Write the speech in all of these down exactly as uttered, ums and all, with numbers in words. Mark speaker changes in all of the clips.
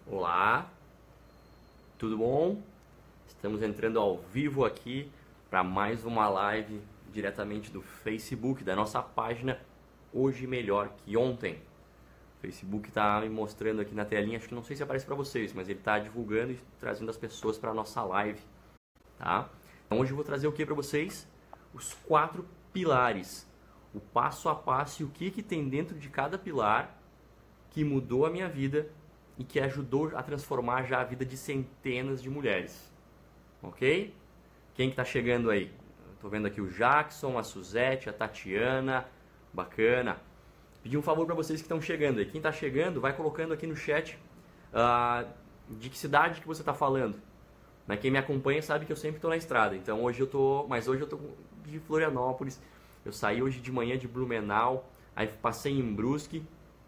Speaker 1: Olá, tudo bom? Estamos entrando ao vivo aqui para mais uma live diretamente do Facebook, da nossa página Hoje Melhor Que Ontem. O Facebook está me mostrando aqui na telinha, acho que não sei se aparece para vocês, mas ele está divulgando e trazendo as pessoas para a nossa live, tá? Então hoje eu vou trazer o que para vocês? Os quatro pilares, o passo a passo e o que, que tem dentro de cada pilar que mudou a minha vida e que ajudou a transformar já a vida de centenas de mulheres, ok? Quem que tá chegando aí? Tô vendo aqui o Jackson, a Suzete, a Tatiana, bacana. Pedi um favor para vocês que estão chegando aí. Quem tá chegando, vai colocando aqui no chat uh, de que cidade que você tá falando. Né? Quem me acompanha sabe que eu sempre tô na estrada, então hoje eu tô, mas hoje eu tô de Florianópolis. Eu saí hoje de manhã de Blumenau, aí passei em Brusque.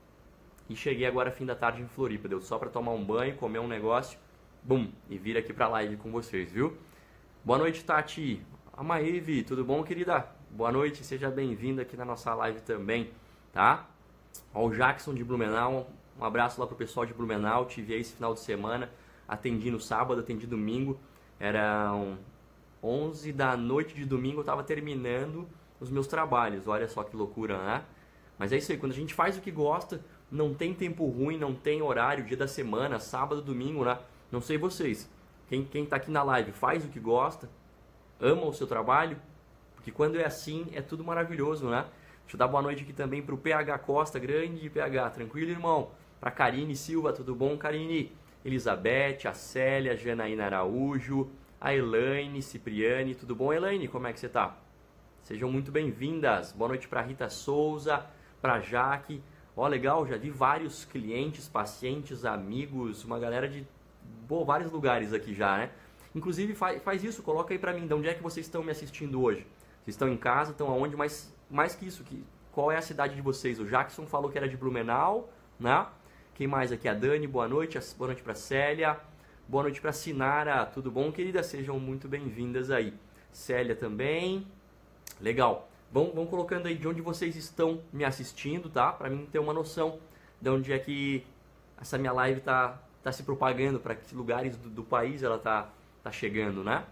Speaker 1: E cheguei agora fim da tarde em Floripa, deu só para tomar um banho, comer um negócio, bum, e vir aqui pra live com vocês, viu? Boa noite, Tati. A Maeve, tudo bom, querida? Boa noite, seja bem-vinda aqui na nossa live também, tá? Ó, o Jackson de Blumenau, um abraço lá pro pessoal de Blumenau, tive aí esse final de semana, atendi no sábado, atendi domingo, eram onze da noite de domingo, eu tava terminando os meus trabalhos, olha só que loucura, né? Mas é isso aí, quando a gente faz o que gosta, não tem tempo ruim, não tem horário, dia da semana, sábado, domingo, né? Não sei vocês. Quem, quem tá aqui na live faz o que gosta, ama o seu trabalho, porque quando é assim, é tudo maravilhoso, né? Deixa eu dar boa noite aqui também pro P H Costa, grande P H, tranquilo, irmão? Pra Karine Silva, tudo bom, Karine? Elizabeth, a Célia, Janaína Araújo, a Elaine, Cipriane, tudo bom, Elaine? Como é que você tá? Sejam muito bem-vindas. Boa noite pra Rita Souza, pra Jaque. Ó, legal, já vi vários clientes, pacientes, amigos, uma galera de pô, vários lugares aqui já, né? Inclusive, faz, faz isso, coloca aí pra mim, de onde é que vocês estão me assistindo hoje? Vocês estão em casa, estão aonde? Mas mais que isso, que, qual é a cidade de vocês? O Jackson falou que era de Blumenau, né? Quem mais aqui? A Dani, boa noite. Boa noite pra Célia. Boa noite pra Sinara. Tudo bom, querida? Sejam muito bem-vindas aí. Célia também. Legal. Vão, vão colocando aí de onde vocês estão me assistindo, tá? Pra mim ter uma noção de onde é que essa minha live tá, tá se propagando, para que lugares do, do país ela tá, tá chegando, né?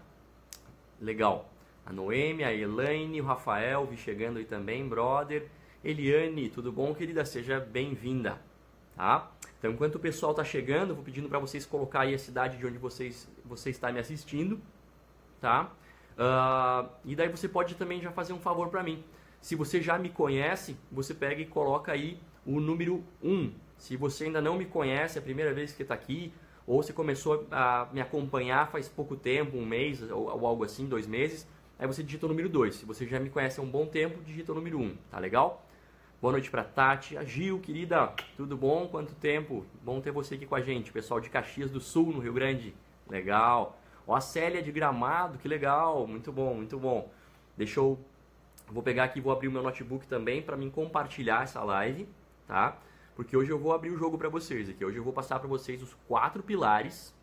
Speaker 1: Legal. A Noemi, a Elaine, o Rafael, vi chegando aí também, brother. Eliane, tudo bom, querida? Seja bem-vinda, tá? Então, enquanto o pessoal tá chegando, vou pedindo para vocês colocar aí a cidade de onde vocês, você está me assistindo, tá? Uh, e daí você pode também já fazer um favor para mim. Se você já me conhece, você pega e coloca aí o número um. Se você ainda não me conhece, é a primeira vez que está aqui, ou você começou a me acompanhar faz pouco tempo, um mês ou, ou algo assim, dois meses, aí você digita o número dois. Se você já me conhece há um bom tempo, digita o número um, tá legal? Boa noite para Tati, a Gil, querida, tudo bom? Quanto tempo? Bom ter você aqui com a gente, pessoal de Caxias do Sul, no Rio Grande, legal. Ó, a Célia de Gramado, que legal, muito bom, muito bom. Deixa eu, vou pegar aqui e vou abrir o meu notebook também para mim compartilhar essa live, tá? Porque hoje eu vou abrir o jogo para vocês aqui. Hoje eu vou passar para vocês os quatro pilares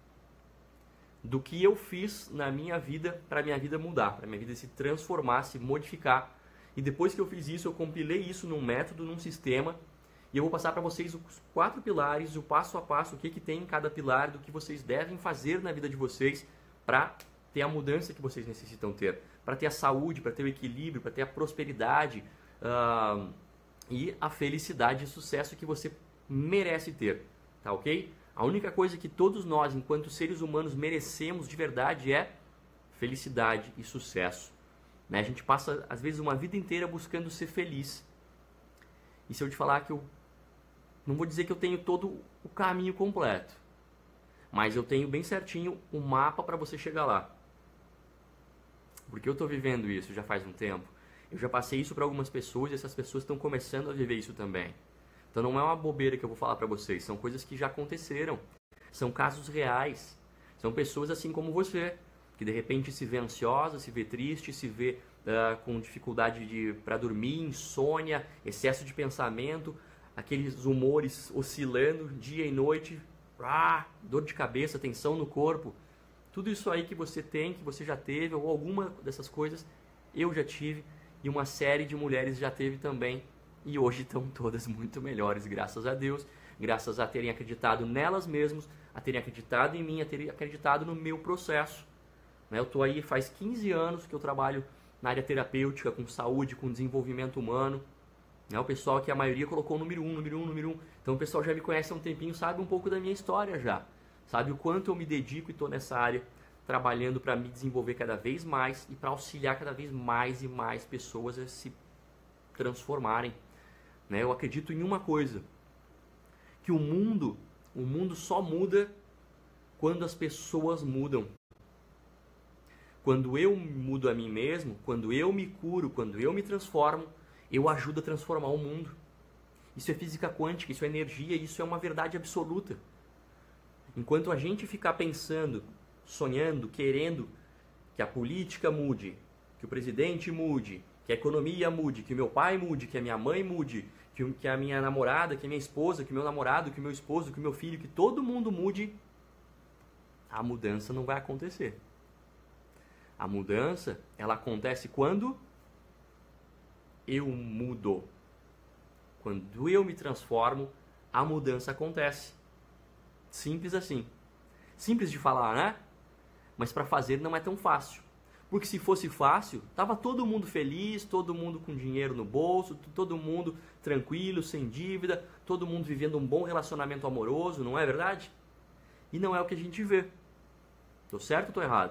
Speaker 1: do que eu fiz na minha vida para minha vida mudar, para minha vida se transformar, se modificar. E depois que eu fiz isso, eu compilei isso num método, num sistema, e eu vou passar para vocês os quatro pilares, o passo a passo, o que que tem em cada pilar, do que vocês devem fazer na vida de vocês para ter a mudança que vocês necessitam ter, para ter a saúde, para ter o equilíbrio, para ter a prosperidade uh, e a felicidade e sucesso que você merece ter, tá ok? A única coisa que todos nós, enquanto seres humanos, merecemos de verdade é felicidade e sucesso. Né? A gente passa, às vezes, uma vida inteira buscando ser feliz. E se eu te falar que eu... não vou dizer que eu tenho todo o caminho completo, mas eu tenho bem certinho um mapa para você chegar lá. Porque eu estou vivendo isso já faz um tempo. Eu já passei isso para algumas pessoas e essas pessoas estão começando a viver isso também. Então não é uma bobeira que eu vou falar para vocês. São coisas que já aconteceram. São casos reais. São pessoas assim como você, que de repente se vê ansiosa, se vê triste, se vê uh, com dificuldade para dormir, insônia, excesso de pensamento, aqueles humores oscilando dia e noite, ah, dor de cabeça, tensão no corpo. Tudo isso aí que você tem, que você já teve, ou alguma dessas coisas, eu já tive e uma série de mulheres já teve também. E hoje estão todas muito melhores, graças a Deus, graças a terem acreditado nelas mesmas, a terem acreditado em mim, a terem acreditado no meu processo. Eu estou aí faz quinze anos que eu trabalho na área terapêutica, com saúde, com desenvolvimento humano. O pessoal que a maioria colocou número um, número um, número um. Então o pessoal já me conhece há um tempinho, sabe um pouco da minha história já. Sabe o quanto eu me dedico e estou nessa área, trabalhando para me desenvolver cada vez mais e para auxiliar cada vez mais e mais pessoas a se transformarem. Eu acredito em uma coisa, que o mundo, o mundo só muda quando as pessoas mudam. Quando eu mudo a mim mesmo, quando eu me curo, quando eu me transformo, eu ajudo a transformar o mundo. Isso é física quântica, isso é energia, isso é uma verdade absoluta. Enquanto a gente ficar pensando, sonhando, querendo que a política mude, que o presidente mude, que a economia mude, que o meu pai mude, que a minha mãe mude, que a minha namorada, que a minha esposa, que o meu namorado, que o meu esposo, que o meu filho, que todo mundo mude, a mudança não vai acontecer. A mudança, ela acontece quando eu mudo. Quando eu me transformo, a mudança acontece. Simples assim. Simples de falar, né? Mas para fazer não é tão fácil. Porque se fosse fácil, tava todo mundo feliz, todo mundo com dinheiro no bolso, todo mundo tranquilo, sem dívida, todo mundo vivendo um bom relacionamento amoroso, não é verdade? E não é o que a gente vê. Tô certo ou tô errado?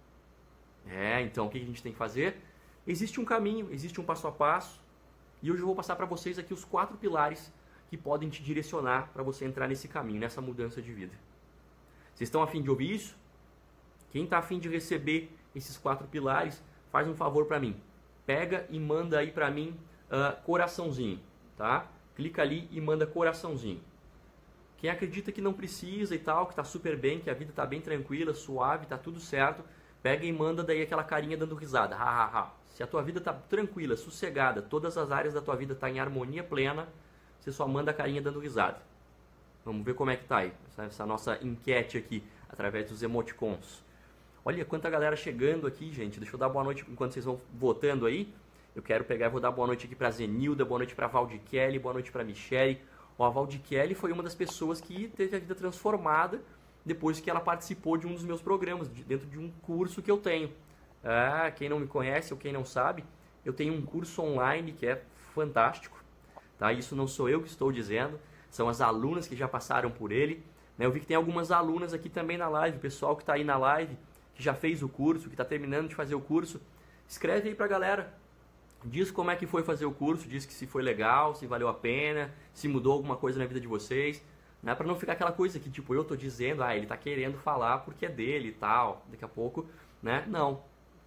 Speaker 1: É, então o que a gente tem que fazer? Existe um caminho, existe um passo a passo. E hoje eu vou passar para vocês aqui os quatro pilares que podem te direcionar para você entrar nesse caminho, nessa mudança de vida. Vocês estão a fim de ouvir isso? Quem está a fim de receber esses quatro pilares, faz um favor para mim. Pega e manda aí para mim uh, coraçãozinho, tá? Clica ali e manda coraçãozinho. Quem acredita que não precisa e tal, que está super bem, que a vida está bem tranquila, suave, está tudo certo, pega e manda daí aquela carinha dando risada. Ha, ha, ha. Se a tua vida está tranquila, sossegada, todas as áreas da tua vida estão tá em harmonia plena, você só manda a carinha dando risada. Vamos ver como é que tá aí, essa, essa nossa enquete aqui, através dos emoticons. Olha quanta galera chegando aqui, gente. Deixa eu dar boa noite enquanto vocês vão votando aí. Eu quero pegar e vou dar boa noite aqui para Zenilda, boa noite para Valdi Kelly, boa noite para Michele. Ó, a Valdi Kelly foi uma das pessoas que teve a vida transformada depois que ela participou de um dos meus programas, de, dentro de um curso que eu tenho. Ah, quem não me conhece ou quem não sabe, eu tenho um curso online que é fantástico. Tá? Isso não sou eu que estou dizendo, são as alunas que já passaram por ele. Né? Eu vi que tem algumas alunas aqui também na live, o pessoal que está aí na live, que já fez o curso, que está terminando de fazer o curso, escreve aí pra galera. Diz como é que foi fazer o curso, diz que se foi legal, se valeu a pena, se mudou alguma coisa na vida de vocês. Né? Para não ficar aquela coisa que tipo, eu tô dizendo, ah, ele tá querendo falar porque é dele e tal, daqui a pouco, né? Não.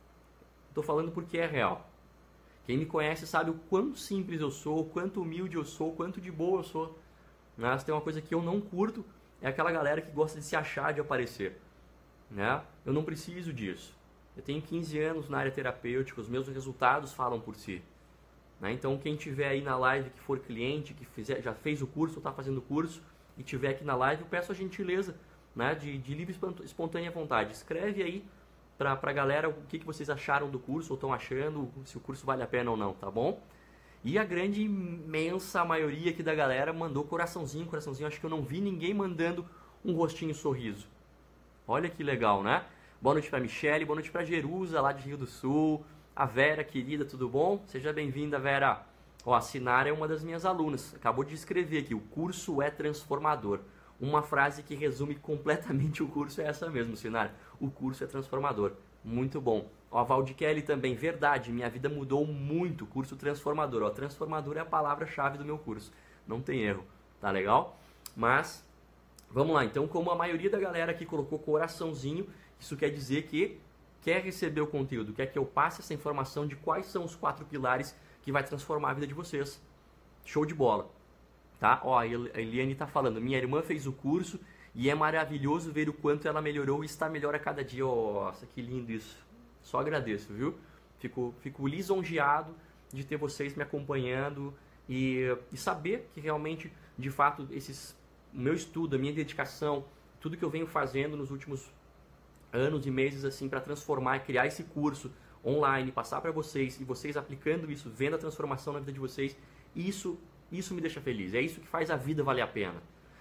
Speaker 1: Tô falando porque é real. Quem me conhece sabe o quanto simples eu sou, o quanto humilde eu sou, o quanto de boa eu sou. Né? Se tem uma coisa que eu não curto, é aquela galera que gosta de se achar, de aparecer. Né? Eu não preciso disso. Eu tenho quinze anos na área terapêutica, os meus resultados falam por si. Né? Então quem tiver aí na live, que for cliente, que fizer, já fez o curso ou está fazendo o curso e tiver aqui na live, eu peço a gentileza, né, de, de livre espontânea vontade. Escreve aí para a galera o que, que vocês acharam do curso ou estão achando, se o curso vale a pena ou não, tá bom? E a grande imensa maioria aqui da galera mandou coraçãozinho, coraçãozinho. Acho que eu não vi ninguém mandando um rostinho sorriso. Olha que legal, né? Boa noite para Michele, boa noite para Jerusa, lá de Rio do Sul. A Vera, querida, tudo bom? Seja bem-vinda, Vera. Ó, a Sinara é uma das minhas alunas. Acabou de escrever aqui, o curso é transformador. Uma frase que resume completamente o curso é essa mesmo, Sinara. O curso é transformador. Muito bom. Ó, a Valdi Kelly também, verdade, minha vida mudou muito, curso transformador. Ó, transformador é a palavra-chave do meu curso. Não tem erro, tá legal? Mas... vamos lá, então, como a maioria da galera aqui colocou coraçãozinho, isso quer dizer que quer receber o conteúdo, quer que eu passe essa informação de quais são os quatro pilares que vai transformar a vida de vocês. Show de bola. Tá? Ó, a Eliane tá falando, minha irmã fez o curso e é maravilhoso ver o quanto ela melhorou e está melhor a cada dia. Nossa, que lindo isso. Só agradeço, viu? Fico, fico lisonjeado de ter vocês me acompanhando e, e saber que realmente, de fato, esses... o meu estudo, a minha dedicação, tudo que eu venho fazendo nos últimos anos e meses assim para transformar e criar esse curso online, passar para vocês e vocês aplicando isso, vendo a transformação na vida de vocês, isso, isso me deixa feliz. É isso que faz a vida valer a pena.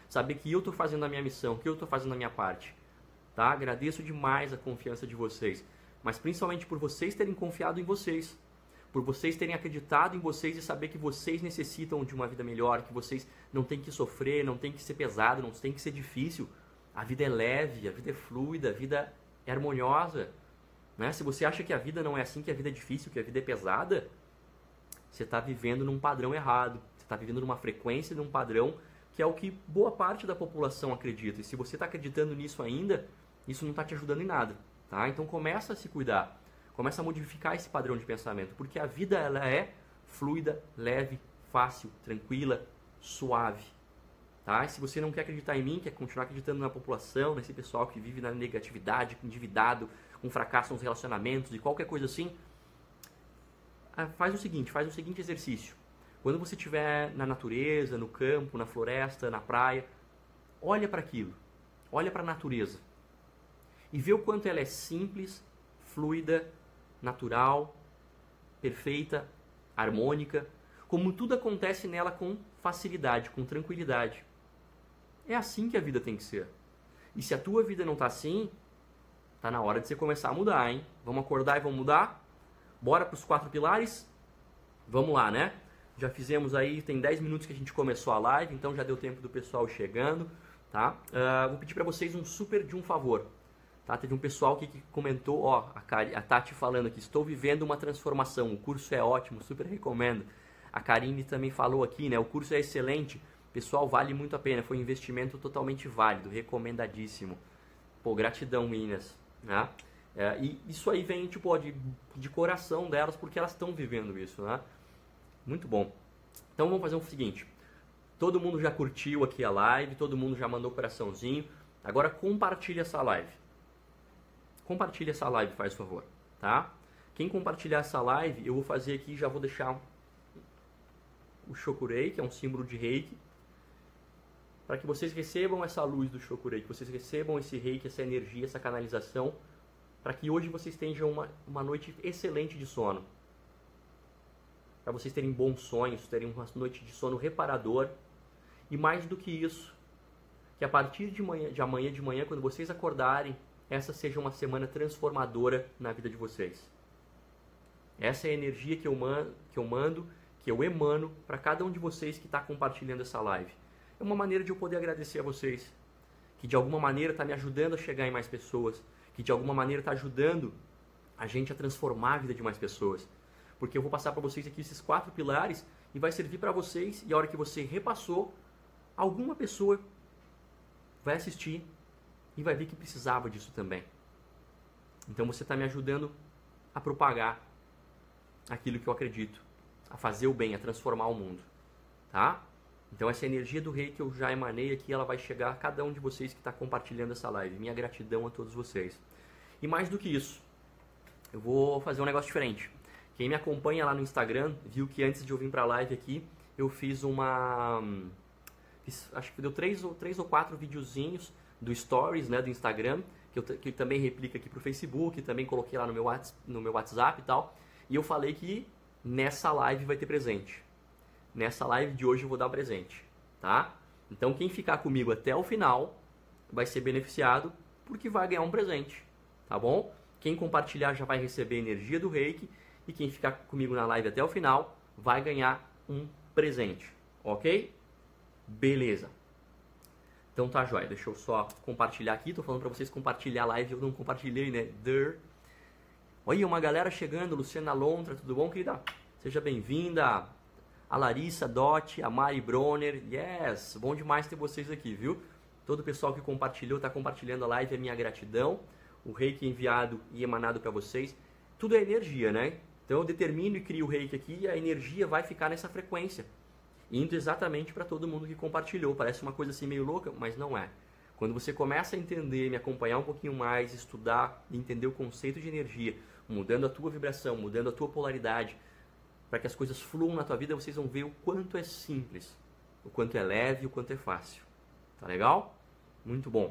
Speaker 1: saber que eu estou fazendo a minha missão, que eu estou fazendo a minha parte. Tá? Agradeço demais a confiança de vocês, mas principalmente por vocês terem confiado em vocês, por vocês terem acreditado em vocês e saber que vocês necessitam de uma vida melhor, que vocês não tem que sofrer, não tem que ser pesado, não tem que ser difícil. A vida é leve, a vida é fluida, a vida é harmoniosa. Né? Se você acha que a vida não é assim, que a vida é difícil, que a vida é pesada, você está vivendo num padrão errado. Você está vivendo numa frequência, num padrão que é o que boa parte da população acredita. E se você está acreditando nisso ainda, isso não está te ajudando em nada. Tá? Então começa a se cuidar. Começa a modificar esse padrão de pensamento. Porque a vida ela é fluida, leve, fácil, tranquila, suave. Tá? E se você não quer acreditar em mim, quer continuar acreditando na população, nesse pessoal que vive na negatividade, endividado, com fracasso nos relacionamentos e qualquer coisa assim, faz o seguinte, faz o seguinte exercício. Quando você estiver na natureza, no campo, na floresta, na praia, olha para aquilo. Olha para a natureza. E vê o quanto ela é simples, fluida, natural, perfeita, harmônica, como tudo acontece nela com facilidade, com tranquilidade. É assim que a vida tem que ser. E se a tua vida não está assim, tá na hora de você começar a mudar, hein? Vamos acordar e vamos mudar? Bora para os quatro pilares? Vamos lá, né? Já fizemos aí, tem dez minutos que a gente começou a live, então já deu tempo do pessoal chegando, tá? Uh, vou pedir para vocês um super de um favor. Tá? Teve um pessoal aqui que comentou, ó, a, Cari, a Tati falando aqui, estou vivendo uma transformação, o curso é ótimo, super recomendo. A Karine também falou aqui, né, o curso é excelente, pessoal, vale muito a pena, foi um investimento totalmente válido, recomendadíssimo. Pô, gratidão, meninas, né? É, e isso aí vem, tipo, ó, de, de coração delas, porque elas estão vivendo isso, né? Muito bom. Então vamos fazer o seguinte, todo mundo já curtiu aqui a live, todo mundo já mandou coraçãozinho, agora compartilha essa live. Compartilha essa live, faz favor, tá? Quem compartilhar essa live, eu vou fazer aqui, já vou deixar o Shokurei, que é um símbolo de Reiki, para que vocês recebam essa luz do Shokurei, que vocês recebam esse Reiki, essa energia, essa canalização, para que hoje vocês tenham uma, uma noite excelente de sono. Para vocês terem bons sonhos, terem uma noite de sono reparador. E mais do que isso, que a partir de, manhã, de amanhã de manhã, quando vocês acordarem, essa seja uma semana transformadora na vida de vocês. Essa é a energia que eu mando, que eu, mando, que eu emano para cada um de vocês que está compartilhando essa live. É uma maneira de eu poder agradecer a vocês, que de alguma maneira está me ajudando a chegar em mais pessoas, que de alguma maneira está ajudando a gente a transformar a vida de mais pessoas. Porque eu vou passar para vocês aqui esses quatro pilares e vai servir para vocês, e a hora que você repassou, alguma pessoa vai assistir e vai ver que precisava disso também. Então você está me ajudando a propagar aquilo que eu acredito, a fazer o bem, a transformar o mundo, tá? Então essa energia do rei que eu já emanei aqui, ela vai chegar a cada um de vocês que está compartilhando essa live. Minha gratidão a todos vocês. E mais do que isso, eu vou fazer um negócio diferente. Quem me acompanha lá no Instagram viu que antes de eu vir para a live aqui, eu fiz uma... Fiz, acho que deu três ou, três ou quatro videozinhos do Stories, né, do Instagram, que eu que também replica aqui para o Facebook, também coloquei lá no meu, no meu WhatsApp e tal. E eu falei que nessa live vai ter presente. Nessa live de hoje eu vou dar um presente, tá? Então quem ficar comigo até o final vai ser beneficiado porque vai ganhar um presente, tá bom? Quem compartilhar já vai receber energia do Reiki e quem ficar comigo na live até o final vai ganhar um presente, ok? Beleza. Então tá, joia. Deixa eu só compartilhar aqui. Tô falando pra vocês compartilhar a live, eu não compartilhei, né? Der. Olha, uma galera chegando. Luciana Lontra, tudo bom, querida? Seja bem-vinda. A Larissa Dot, a Mari Bronner. Yes, bom demais ter vocês aqui, viu? Todo o pessoal que compartilhou, tá compartilhando a live, é minha gratidão. O reiki enviado e emanado pra vocês. Tudo é energia, né? Então eu determino e crio o reiki aqui e a energia vai ficar nessa frequência, indo exatamente para todo mundo que compartilhou. Parece uma coisa assim meio louca, mas não é. Quando você começa a entender, me acompanhar um pouquinho mais, estudar, entender o conceito de energia, mudando a tua vibração, mudando a tua polaridade, para que as coisas fluam na tua vida, vocês vão ver o quanto é simples, o quanto é leve, o quanto é fácil. Tá legal? Muito bom.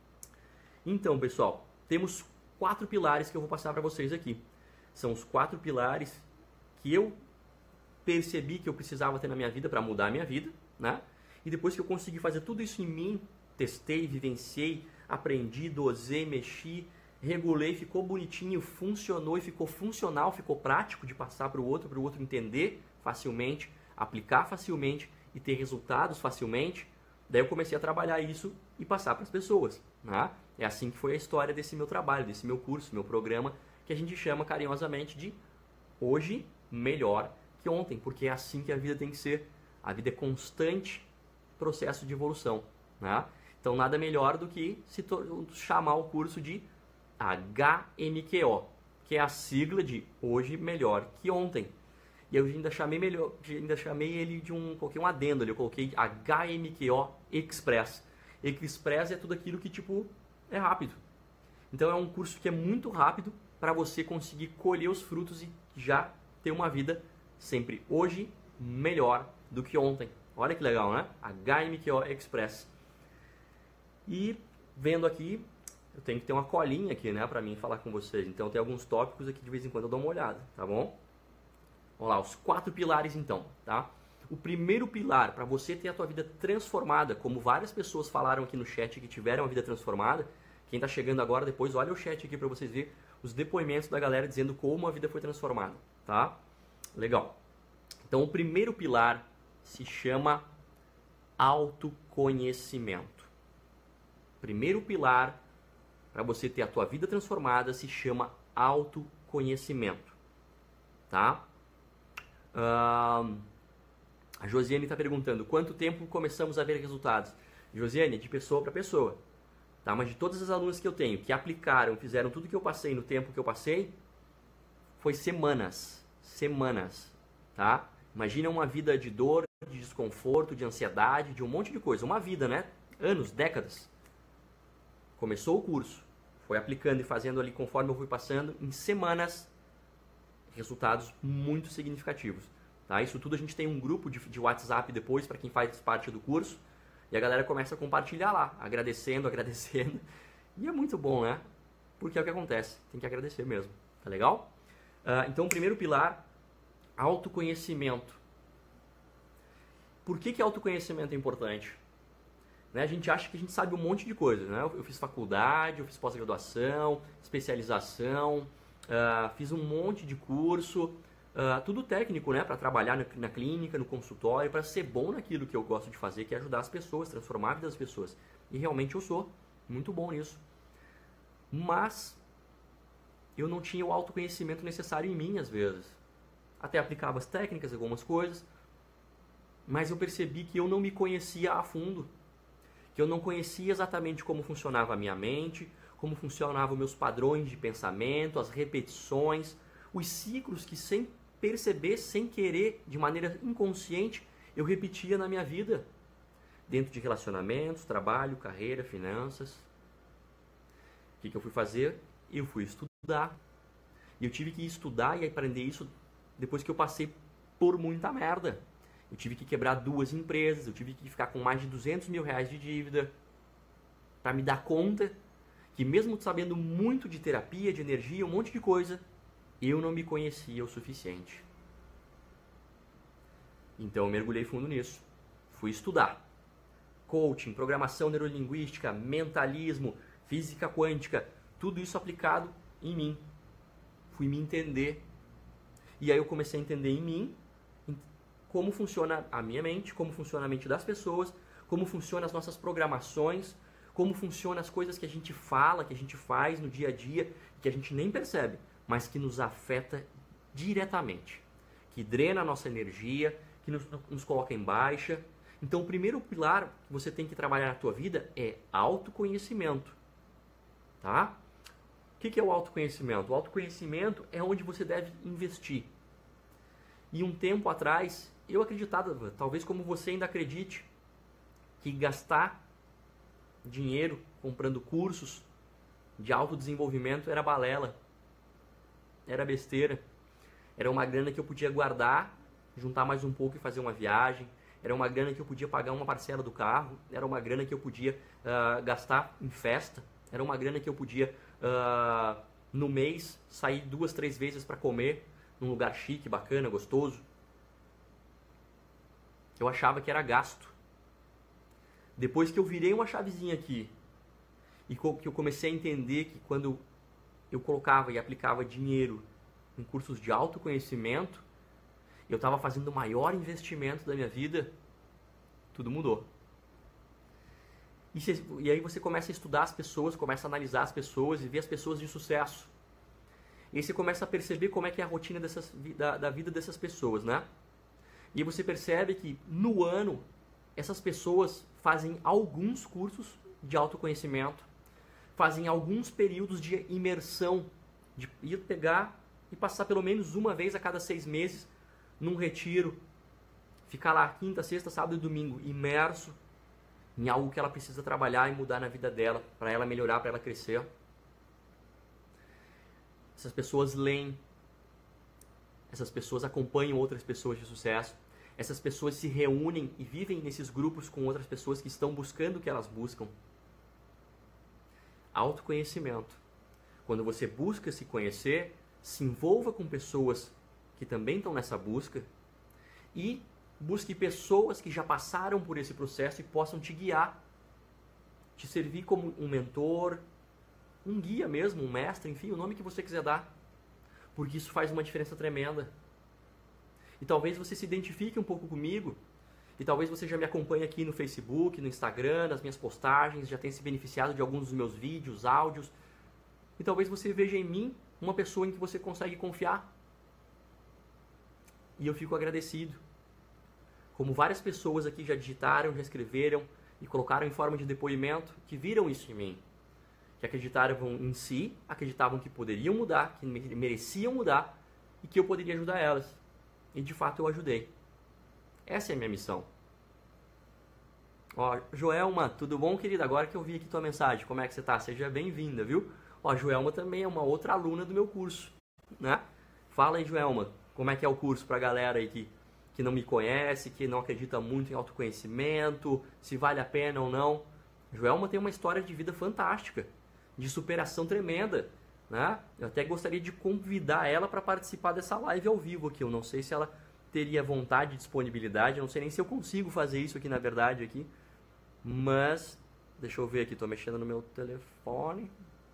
Speaker 1: Então, pessoal, temos quatro pilares que eu vou passar para vocês aqui. São os quatro pilares que eu percebi que eu precisava ter na minha vida para mudar a minha vida, né? E depois que eu consegui fazer tudo isso em mim, testei, vivenciei, aprendi, dosei, mexi, regulei, ficou bonitinho, funcionou e ficou funcional, ficou prático de passar para o outro, para o outro entender facilmente, aplicar facilmente e ter resultados facilmente. Daí eu comecei a trabalhar isso e passar para as pessoas, né? É assim que foi a história desse meu trabalho, desse meu curso, meu programa, que a gente chama carinhosamente de Hoje Melhor que Ontem, porque é assim que a vida tem que ser. A vida é constante processo de evolução, né? Então nada melhor do que se chamar o curso de H M Q O, que é a sigla de Hoje Melhor que Ontem. E eu ainda chamei melhor, ainda chamei ele de um, coloquei um adendo ali, eu coloquei H M Q O Express. Express é tudo aquilo que tipo é rápido. Então é um curso que é muito rápido para você conseguir colher os frutos e já ter uma vida sempre hoje melhor do que ontem. Olha que legal, né? H M Q O Express. E vendo aqui, eu tenho que ter uma colinha aqui, né, para mim falar com vocês. Então tem alguns tópicos aqui de vez em quando eu dou uma olhada, tá bom? Vamos lá, os quatro pilares então, tá? O primeiro pilar para você ter a tua vida transformada, como várias pessoas falaram aqui no chat que tiveram a vida transformada. Quem está chegando agora, depois olha o chat aqui para vocês verem os depoimentos da galera dizendo como a vida foi transformada, tá? Legal. Então o primeiro pilar se chama autoconhecimento. Primeiro pilar para você ter a tua vida transformada se chama autoconhecimento, tá? Uh, a Josiane está perguntando, quanto tempo começamos a ver resultados? Josiane, de pessoa para pessoa, tá? Mas de todas as alunas que eu tenho, que aplicaram, fizeram tudo que eu passei no tempo que eu passei, foi semanas, semanas, tá? Imagina uma vida de dor, de desconforto, de ansiedade, de um monte de coisa, uma vida, né? Anos, décadas. Começou o curso, foi aplicando e fazendo ali conforme eu fui passando, em semanas, resultados muito significativos, tá? Isso tudo a gente tem um grupo de, de WhatsApp depois para quem faz parte do curso e a galera começa a compartilhar lá, agradecendo, agradecendo e é muito bom, né? Porque é o que acontece, tem que agradecer mesmo, tá legal? Uh, então, o primeiro pilar, autoconhecimento. Por que que autoconhecimento é importante? Né? A gente acha que a gente sabe um monte de coisa, né? Eu fiz faculdade, eu fiz pós-graduação, especialização, Uh, fiz um monte de curso, uh, tudo técnico, né, para trabalhar na, na clínica, no consultório, para ser bom naquilo que eu gosto de fazer, que é ajudar as pessoas, transformar a vida das pessoas. E realmente eu sou muito bom nisso. Mas eu não tinha o autoconhecimento necessário em mim às vezes. Até aplicava as técnicas, algumas coisas, mas eu percebi que eu não me conhecia a fundo, que eu não conhecia exatamente como funcionava a minha mente, como funcionavam meus padrões de pensamento, as repetições, os ciclos que sem perceber, sem querer, de maneira inconsciente, eu repetia na minha vida, dentro de relacionamentos, trabalho, carreira, finanças. O que que eu fui fazer? Eu fui estudar. E eu tive que estudar e aprender isso depois que eu passei por muita merda. Eu tive que quebrar duas empresas, eu tive que ficar com mais de duzentos mil reais de dívida para me dar conta que mesmo sabendo muito de terapia, de energia, um monte de coisa, eu não me conhecia o suficiente. Então eu mergulhei fundo nisso. Fui estudar. Coaching, programação neurolinguística, mentalismo, física quântica, tudo isso aplicado em mim. Fui me entender. E aí eu comecei a entender em mim como funciona a minha mente, como funciona a mente das pessoas, como funcionam as nossas programações, como funcionam as coisas que a gente fala, que a gente faz no dia a dia, que a gente nem percebe, mas que nos afeta diretamente, que drena a nossa energia, que nos, nos coloca em baixa. Então o primeiro pilar que você tem que trabalhar na tua vida é autoconhecimento, tá? O que que é o autoconhecimento? O autoconhecimento é onde você deve investir. E um tempo atrás, eu acreditava, talvez como você ainda acredite, que gastar dinheiro comprando cursos de autodesenvolvimento era balela, era besteira, era uma grana que eu podia guardar, juntar mais um pouco e fazer uma viagem, era uma grana que eu podia pagar uma parcela do carro, era uma grana que eu podia uh, gastar em festa, era uma grana que eu podia uh, no mês sair duas, três vezes para comer num lugar chique, bacana, gostoso. Eu achava que era gasto. Depois que eu virei uma chavezinha aqui e que eu comecei a entender que quando eu colocava e aplicava dinheiro em cursos de autoconhecimento, eu estava fazendo o maior investimento da minha vida, tudo mudou. E, se, e aí você começa a estudar as pessoas, começa a analisar as pessoas e ver as pessoas de sucesso. E aí você começa a perceber como é que é a rotina dessas, da, da vida dessas pessoas, né? E aí você percebe que no ano, essas pessoas fazem alguns cursos de autoconhecimento, fazem alguns períodos de imersão, de ir pegar e passar pelo menos uma vez a cada seis meses num retiro, ficar lá quinta, sexta, sábado e domingo, imerso em algo que ela precisa trabalhar e mudar na vida dela, para ela melhorar, para ela crescer. Essas pessoas leem, essas pessoas acompanham outras pessoas de sucesso, essas pessoas se reúnem e vivem nesses grupos com outras pessoas que estão buscando o que elas buscam. Autoconhecimento. Quando você busca se conhecer, se envolva com pessoas que também estão nessa busca e busque pessoas que já passaram por esse processo e possam te guiar, te servir como um mentor, um guia mesmo, um mestre, enfim, o nome que você quiser dar, porque isso faz uma diferença tremenda. E talvez você se identifique um pouco comigo, e talvez você já me acompanhe aqui no Facebook, no Instagram, nas minhas postagens, já tenha se beneficiado de alguns dos meus vídeos, áudios, e talvez você veja em mim uma pessoa em que você consegue confiar. E eu fico agradecido. Como várias pessoas aqui já digitaram, já escreveram e colocaram em forma de depoimento, que viram isso em mim, que acreditavam em si, acreditavam que poderiam mudar, que mereciam mudar e que eu poderia ajudar elas. E de fato eu ajudei. Essa é a minha missão. Ó, Joelma, tudo bom, querida? Agora que eu vi aqui tua mensagem, como é que você tá? Seja bem-vinda, viu? Ó, a Joelma também é uma outra aluna do meu curso, né? Fala aí, Joelma, como é que é o curso pra galera aí que, que não me conhece, que não acredita muito em autoconhecimento, se vale a pena ou não. Joelma tem uma história de vida fantástica, de superação tremenda, né? Eu até gostaria de convidar ela para participar dessa live ao vivo aqui. Eu não sei se ela teria vontade e disponibilidade, eu não sei nem se eu consigo fazer isso aqui na verdade aqui, mas deixa eu ver aqui, estou mexendo no meu telefone.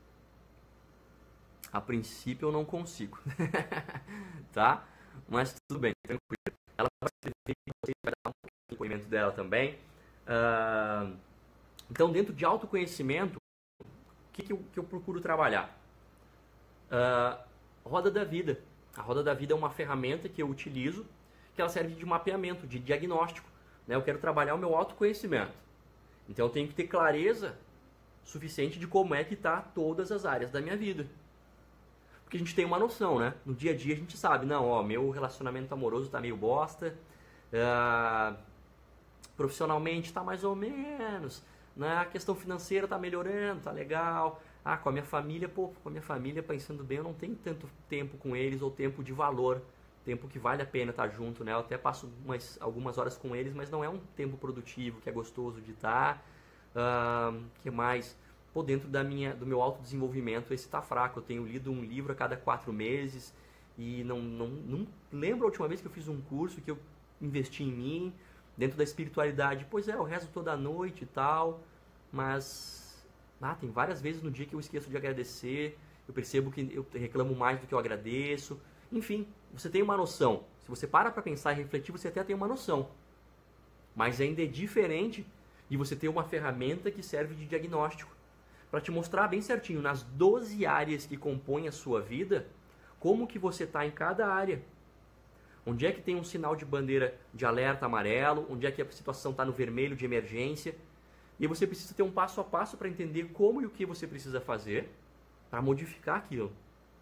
Speaker 1: A princípio eu não consigo, tá? Mas tudo bem, tranquilo. Ela vai escrever, você vai dar um pouquinho do depoimento dela também. Uh, então, dentro de autoconhecimento, o que, que, eu, que eu procuro trabalhar? Uh, roda da vida. A roda da vida é uma ferramenta que eu utilizo, que ela serve de mapeamento, de diagnóstico, né? Eu quero trabalhar o meu autoconhecimento. Então eu tenho que ter clareza suficiente de como é que está todas as áreas da minha vida. Porque a gente tem uma noção, né? No dia a dia a gente sabe, não, ó, meu relacionamento amoroso está meio bosta, uh, profissionalmente está mais ou menos, né? A questão financeira está melhorando, tá legal. Ah, com a minha família, pô, com a minha família, pensando bem, eu não tenho tanto tempo com eles, ou tempo de valor, tempo que vale a pena estar junto, né? Eu até passo umas, algumas horas com eles, mas não é um tempo produtivo, que é gostoso de estar. Uh, que mais? Pô, dentro da minha, do meu autodesenvolvimento, esse está fraco. Eu tenho lido um livro a cada quatro meses e não, não, não lembro a última vez que eu fiz um curso que eu investi em mim, dentro da espiritualidade. Pois é, eu rezo toda noite e tal, mas ah, tem várias vezes no dia que eu esqueço de agradecer, eu percebo que eu reclamo mais do que eu agradeço. Enfim, você tem uma noção. Se você para para pensar e refletir, você até tem uma noção. Mas ainda é diferente de você ter uma ferramenta que serve de diagnóstico, para te mostrar bem certinho, nas doze áreas que compõem a sua vida, como que você está em cada área. Onde é que tem um sinal de bandeira de alerta amarelo, onde é que a situação está no vermelho de emergência. E você precisa ter um passo a passo para entender como e o que você precisa fazer para modificar aquilo.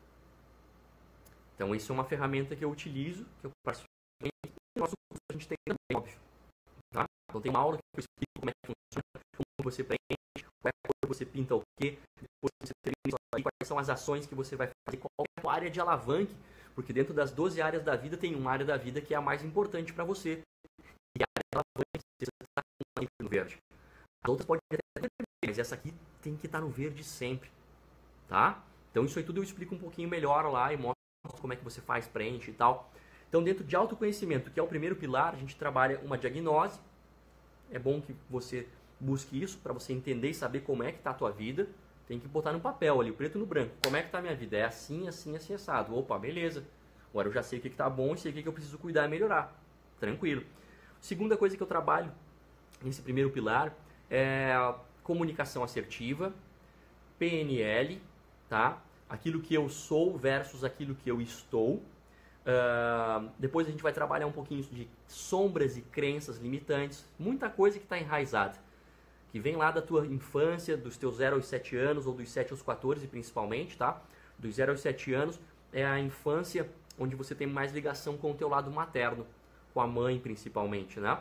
Speaker 1: Então isso é uma ferramenta que eu utilizo, que eu particularmente, no nosso curso a gente tem também, óbvio. Tá? Então tem uma aula que eu explico como é que funciona, como você preenche, qual é a cor, você pinta o quê, depois você termina isso aí, quais são as ações que você vai fazer, qual é a área de alavanque, porque dentro das doze áreas da vida tem uma área da vida que é a mais importante para você. E a área de alavanque, você está no verde. As outras podem até ter verde, mas essa aqui tem que estar no verde sempre. Tá? Então isso aí tudo eu explico um pouquinho melhor lá e mostro como é que você faz, preenche e tal. Então dentro de autoconhecimento, que é o primeiro pilar, a gente trabalha uma diagnose. É bom que você busque isso para você entender e saber como é que está a tua vida. Tem que botar no papel ali, o preto no branco. Como é que está a minha vida? É assim, assim, assim, assado. Opa, beleza. Agora eu já sei o que está bom e sei o que eu preciso cuidar e melhorar. Tranquilo. Segunda coisa que eu trabalho nesse primeiro pilar é a comunicação assertiva, P N L, tá? Aquilo que eu sou versus aquilo que eu estou. Uh, depois a gente vai trabalhar um pouquinho de sombras e crenças limitantes, muita coisa que está enraizada, que vem lá da tua infância, dos teus zero aos sete anos, ou dos sete aos quatorze principalmente, tá? Dos zero aos sete anos é a infância onde você tem mais ligação com o teu lado materno, com a mãe principalmente, né?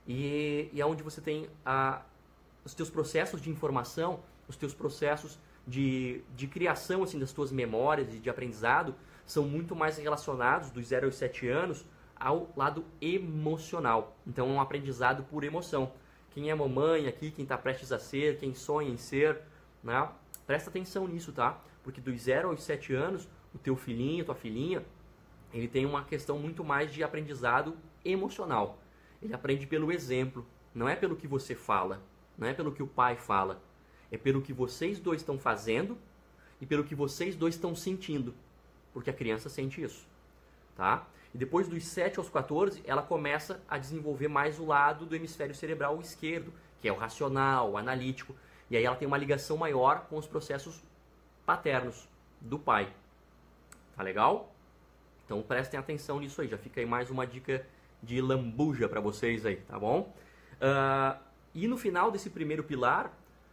Speaker 1: E, e é onde você tem a, os teus processos de informação, os teus processos de, de criação assim, das tuas memórias e de aprendizado, são muito mais relacionados dos zero aos sete anos ao lado emocional. Então é um aprendizado por emoção. Quem é mamãe aqui, quem está prestes a ser, quem sonha em ser, né? Presta atenção nisso, tá? Porque dos zero aos sete anos, o teu filhinho, tua filhinha, ele tem uma questão muito mais de aprendizado emocional. Ele aprende pelo exemplo, não é pelo que você fala, não é pelo que o pai fala. É pelo que vocês dois estão fazendo e pelo que vocês dois estão sentindo. Porque a criança sente isso, tá? E depois dos sete aos quatorze, ela começa a desenvolver mais o lado do hemisfério cerebral esquerdo, que é o racional, o analítico. E aí ela tem uma ligação maior com os processos paternos do pai. Tá legal? Então prestem atenção nisso aí. Já fica aí mais uma dica de lambuja para vocês aí, tá bom? Uh, e no final desse primeiro pilar,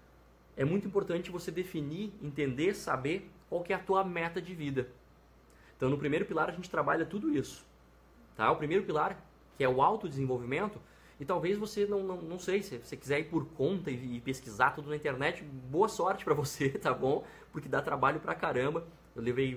Speaker 1: é muito importante você definir, entender, saber qual que é a tua meta de vida. Então, no primeiro pilar, a gente trabalha tudo isso. Tá? O primeiro pilar, que é o autodesenvolvimento, e talvez você, não, não, não sei, se você quiser ir por conta e, e pesquisar tudo na internet, boa sorte para você, tá bom? Porque dá trabalho pra caramba. Eu levei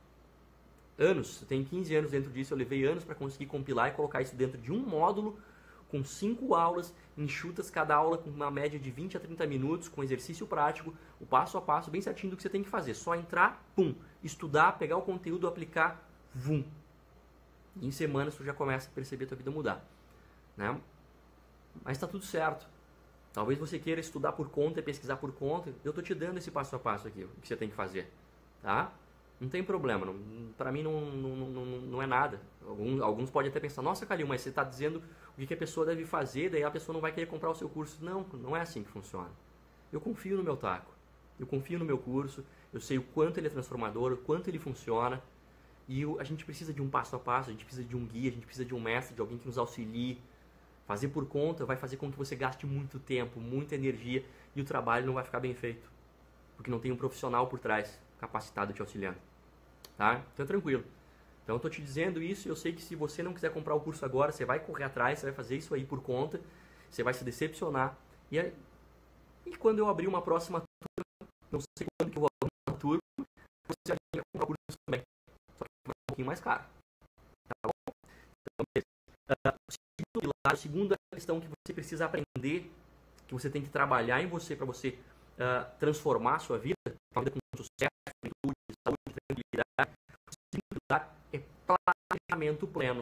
Speaker 1: anos, eu tenho quinze anos dentro disso, eu levei anos para conseguir compilar e colocar isso dentro de um módulo, com cinco aulas, enxutas, cada aula com uma média de vinte a trinta minutos, com exercício prático, o passo a passo, bem certinho do que você tem que fazer. Só entrar, pum, estudar, pegar o conteúdo, aplicar, vum. E em semanas tu já começa a perceber a tua vida mudar, né? Mas tá tudo certo. Talvez você queira estudar por conta e pesquisar por conta. Eu tô te dando esse passo a passo aqui, o que você tem que fazer, tá? Não tem problema, para mim não, não, não, não é nada. Alguns, alguns podem até pensar, nossa, Calil, mas você está dizendo o que a pessoa deve fazer, daí a pessoa não vai querer comprar o seu curso. Não, não é assim que funciona. Eu confio no meu taco, eu confio no meu curso, eu sei o quanto ele é transformador, o quanto ele funciona, e a gente precisa de um passo a passo, a gente precisa de um guia, a gente precisa de um mestre, de alguém que nos auxilie. Fazer por conta vai fazer com que você gaste muito tempo, muita energia, e o trabalho não vai ficar bem feito, porque não tem um profissional por trás capacitado te auxiliando, tá? Então tranquilo. Então eu tô te dizendo isso e eu sei que se você não quiser comprar o curso agora, você vai correr atrás, você vai fazer isso aí por conta, você vai se decepcionar. E, aí, e quando eu abrir uma próxima turma, não sei quando que eu vou abrir uma turma, você vai comprar o curso também, só que vai um pouquinho mais caro, tá bom? Então, beleza. O segundo pilar, a segunda questão que você precisa aprender, que você tem que trabalhar em você para você uh, transformar a sua vida, uma vida com sucesso, saúde, tranquilidade. O segundo pilar é planejamento pleno.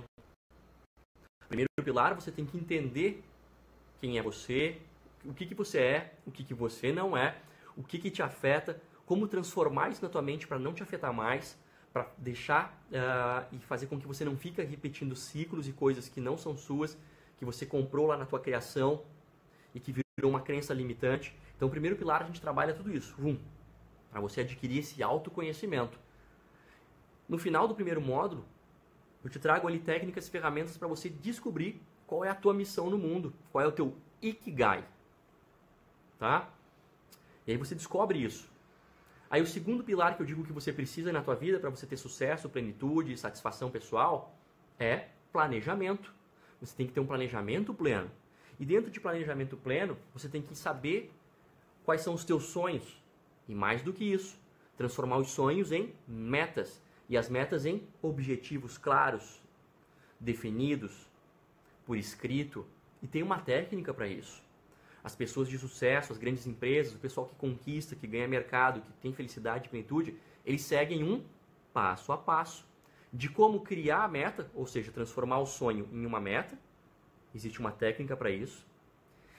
Speaker 1: Primeiro pilar, você tem que entender quem é você, o que, que você é, o que, que você não é, o que, que te afeta, como transformar isso na tua mente para não te afetar mais, para deixar uh, e fazer com que você não fique repetindo ciclos e coisas que não são suas, que você comprou lá na tua criação e que virou uma crença limitante. Então, o primeiro pilar, a gente trabalha tudo isso. Um, para você adquirir esse autoconhecimento. No final do primeiro módulo, eu te trago ali técnicas e ferramentas para você descobrir qual é a tua missão no mundo, qual é o teu Ikigai, tá? E aí você descobre isso. Aí o segundo pilar que eu digo que você precisa na tua vida para você ter sucesso, plenitude, satisfação pessoal, é planejamento. Você tem que ter um planejamento pleno. E dentro de planejamento pleno, você tem que saber quais são os teus sonhos. E mais do que isso, transformar os sonhos em metas. E as metas em objetivos claros, definidos, por escrito. E tem uma técnica para isso. As pessoas de sucesso, as grandes empresas, o pessoal que conquista, que ganha mercado, que tem felicidade e plenitude, eles seguem um passo a passo de como criar a meta, ou seja, transformar o sonho em uma meta. Existe uma técnica para isso.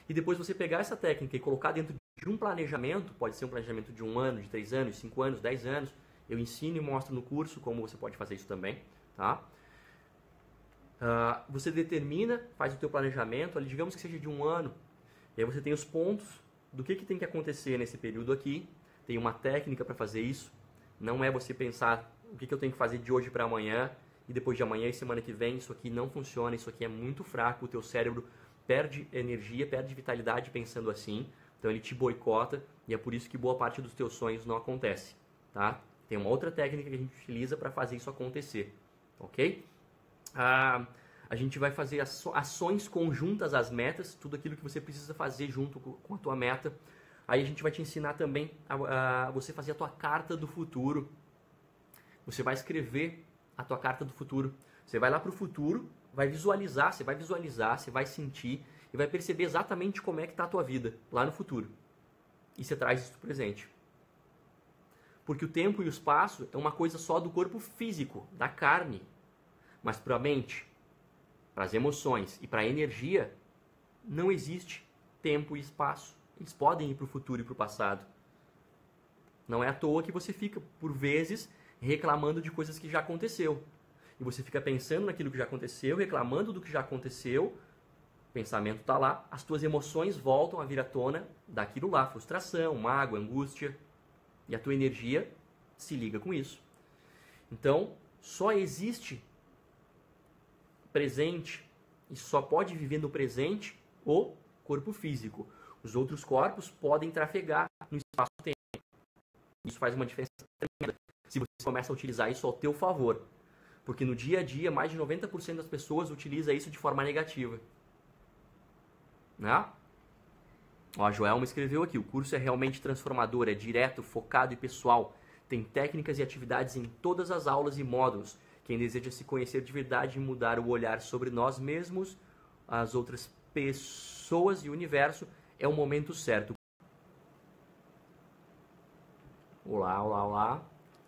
Speaker 1: e depois você pegar essa técnica e colocar dentro de um planejamento, pode ser um planejamento de um ano, de três anos, cinco anos, dez anos, eu ensino e mostro no curso como você pode fazer isso também, tá? Uh, você determina, faz o teu planejamento, ali, digamos que seja de um ano, e aí você tem os pontos do que, que tem que acontecer nesse período aqui, tem uma técnica para fazer isso, não é você pensar o que, que eu tenho que fazer de hoje para amanhã, e depois de amanhã e semana que vem, isso aqui não funciona, isso aqui é muito fraco, o teu cérebro perde energia, perde vitalidade pensando assim, então ele te boicota, e é por isso que boa parte dos teus sonhos não acontece, tá? Tem uma outra técnica que a gente utiliza para fazer isso acontecer, ok? Ah, a gente vai fazer ações conjuntas às metas, tudo aquilo que você precisa fazer junto com a tua meta. Aí a gente vai te ensinar também a, a você fazer a tua carta do futuro. Você vai escrever a tua carta do futuro. Você vai lá para o futuro, vai visualizar, você vai visualizar, você vai sentir e vai perceber exatamente como é que está a tua vida lá no futuro. E você traz isso para o presente. Porque o tempo e o espaço é uma coisa só do corpo físico, da carne. Mas para a mente, para as emoções e para a energia, não existe tempo e espaço. Eles podem ir para o futuro e para o passado. Não é à toa que você fica, por vezes, reclamando de coisas que já aconteceu. E você fica pensando naquilo que já aconteceu, reclamando do que já aconteceu, o pensamento está lá, as tuas emoções voltam a vir à tona daquilo lá, frustração, mágoa, angústia, e a tua energia se liga com isso. Então, só existe presente e só pode viver no presente o corpo físico. Os outros corpos podem trafegar no espaço-tempo. Isso faz uma diferença tremenda se você começa a utilizar isso ao teu favor. Porque no dia a dia, mais de noventa por cento das pessoas utiliza isso de forma negativa. Né? Ó, a Joelma escreveu aqui, o curso é realmente transformador, é direto, focado e pessoal. Tem técnicas e atividades em todas as aulas e módulos. Quem deseja se conhecer de verdade e mudar o olhar sobre nós mesmos, as outras pessoas e o universo, é o momento certo. Olá, olá, olá.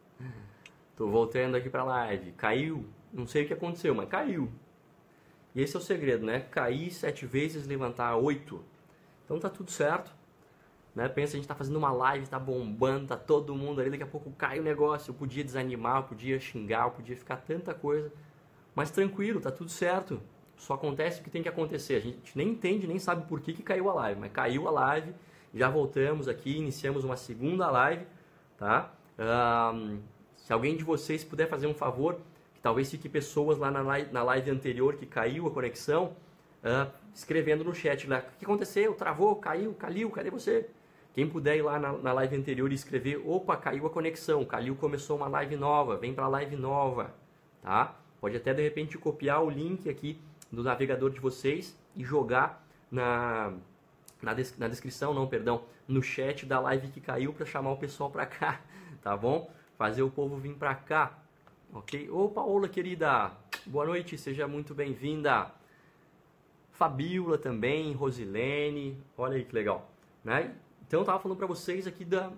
Speaker 1: Tô voltando aqui para a live. Caiu? Não sei o que aconteceu, mas caiu. E esse é o segredo, né? Cair sete vezes, levantar oito. Então tá tudo certo. Né? Pensa, a gente tá fazendo uma live, tá bombando, tá todo mundo ali, daqui a pouco cai o negócio. Eu podia desanimar, eu podia xingar, eu podia ficar tanta coisa. Mas tranquilo, tá tudo certo. Só acontece o que tem que acontecer. A gente nem entende, nem sabe por que, que caiu a live. Mas caiu a live, já voltamos aqui, iniciamos uma segunda live, tá? Um, se alguém de vocês puder fazer um favor, que talvez fique pessoas lá na live, na live anterior que caiu a conexão, uh, escrevendo no chat lá, o que aconteceu? Travou? Caiu? Caiu? Cadê você? Quem puder ir lá na, na live anterior e escrever, opa, caiu a conexão, caiu, começou uma live nova, vem para a live nova, tá? Pode até de repente copiar o link aqui do navegador de vocês e jogar na, na, des, na descrição, não, perdão, no chat da live que caiu para chamar o pessoal para cá, tá bom? Fazer o povo vir para cá, ok? Ô, Paola, querida, boa noite, seja muito bem-vinda. Fabiola também, Rosilene, olha aí que legal, né? Então eu estava falando para vocês aqui da,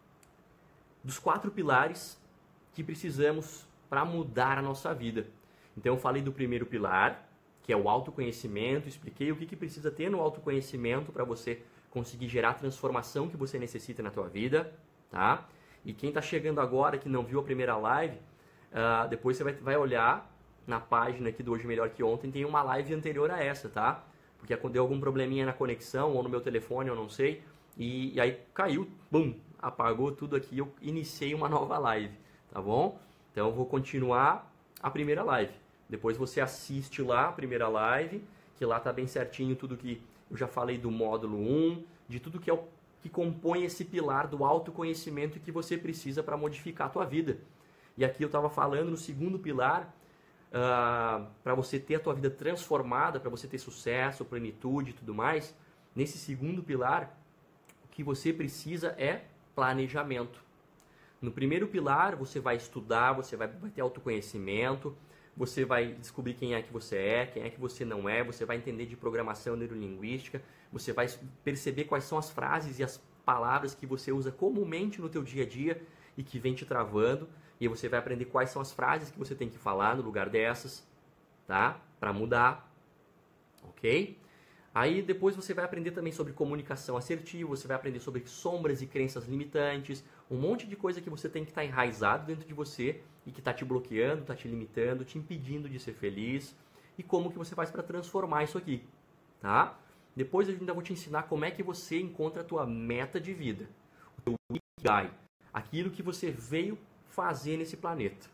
Speaker 1: dos quatro pilares que precisamos para mudar a nossa vida. Então eu falei do primeiro pilar, que é o autoconhecimento, expliquei o que, que precisa ter no autoconhecimento para você conseguir gerar a transformação que você necessita na tua vida, tá? E quem está chegando agora, que não viu a primeira live, uh, depois você vai, vai olhar na página aqui do Hoje Melhor Que Ontem, tem uma live anterior a essa, tá? Porque deu algum probleminha na conexão, ou no meu telefone, eu não sei, e, e aí caiu, bum, apagou tudo aqui, eu iniciei uma nova live, tá bom? Então eu vou continuar a primeira live. Depois você assiste lá a primeira live, que lá tá bem certinho tudo que eu já falei do módulo um, de tudo que é o que compõe esse pilar do autoconhecimento que você precisa para modificar a tua vida. E aqui eu estava falando no segundo pilar, uh, para você ter a tua vida transformada, para você ter sucesso, plenitude e tudo mais. Nesse segundo pilar, o que você precisa é planejamento. No primeiro pilar, você vai estudar, você vai, vai ter autoconhecimento, você vai descobrir quem é que você é, quem é que você não é, você vai entender de programação neurolinguística, você vai perceber quais são as frases e as palavras que você usa comumente no teu dia a dia e que vem te travando, e você vai aprender quais são as frases que você tem que falar no lugar dessas, tá? Para mudar, ok? Aí depois você vai aprender também sobre comunicação assertiva, você vai aprender sobre sombras e crenças limitantes, um monte de coisa que você tem que estar enraizado dentro de você e que está te bloqueando, está te limitando, te impedindo de ser feliz e como que você faz para transformar isso aqui, tá? Depois eu ainda vou te ensinar como é que você encontra a tua meta de vida, o teu Ikigai, aquilo que você veio fazer nesse planeta.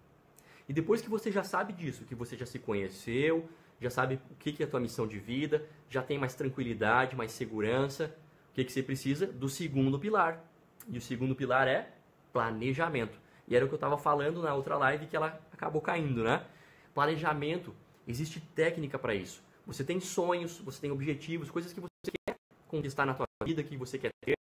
Speaker 1: E depois que você já sabe disso, que você já se conheceu, já sabe o que é a tua missão de vida, já tem mais tranquilidade, mais segurança, o que, que você precisa? Do segundo pilar. E o segundo pilar é planejamento. E era o que eu estava falando na outra live que ela acabou caindo, né? Planejamento, existe técnica para isso. Você tem sonhos, você tem objetivos, coisas que você quer conquistar na tua vida, que você quer ter.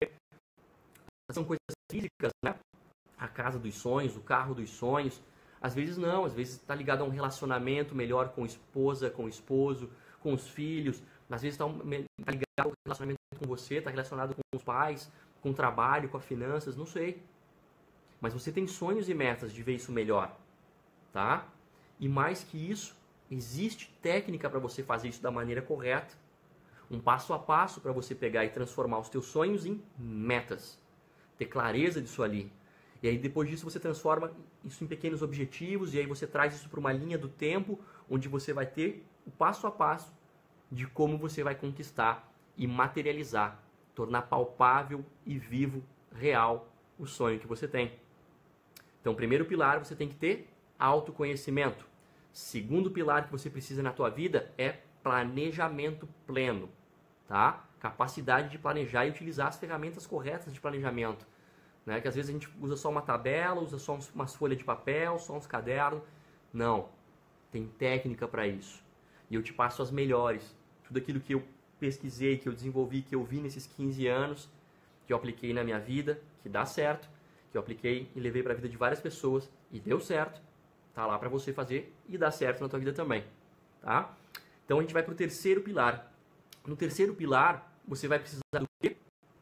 Speaker 1: São coisas físicas, né? A casa dos sonhos, o carro dos sonhos. Às vezes não, às vezes está ligado a um relacionamento melhor com esposa, com esposo, com os filhos. Às vezes está tá ligado ao relacionamento com você, está relacionado com os pais, com o trabalho, com as finanças, não sei. Mas você tem sonhos e metas de ver isso melhor, tá? E mais que isso, existe técnica para você fazer isso da maneira correta. Um passo a passo para você pegar e transformar os teus sonhos em metas. Ter clareza disso ali. E aí depois disso você transforma isso em pequenos objetivos e aí você traz isso para uma linha do tempo onde você vai ter o passo a passo de como você vai conquistar e materializar, tornar palpável e vivo, real, o sonho que você tem. Então, primeiro pilar, você tem que ter autoconhecimento. Segundo pilar que você precisa na tua vida é planejamento pleno, tá? Capacidade de planejar e utilizar as ferramentas corretas de planejamento. Né? Que às vezes a gente usa só uma tabela, usa só uns, umas folhas de papel, só uns cadernos. Não, tem técnica para isso. E eu te passo as melhores. Tudo aquilo que eu pesquisei, que eu desenvolvi, que eu vi nesses quinze anos, que eu apliquei na minha vida, que dá certo, que eu apliquei e levei para a vida de várias pessoas e deu certo. Tá lá para você fazer e dá certo na tua vida também, tá? Então a gente vai para o terceiro pilar. No terceiro pilar, você vai precisar do quê?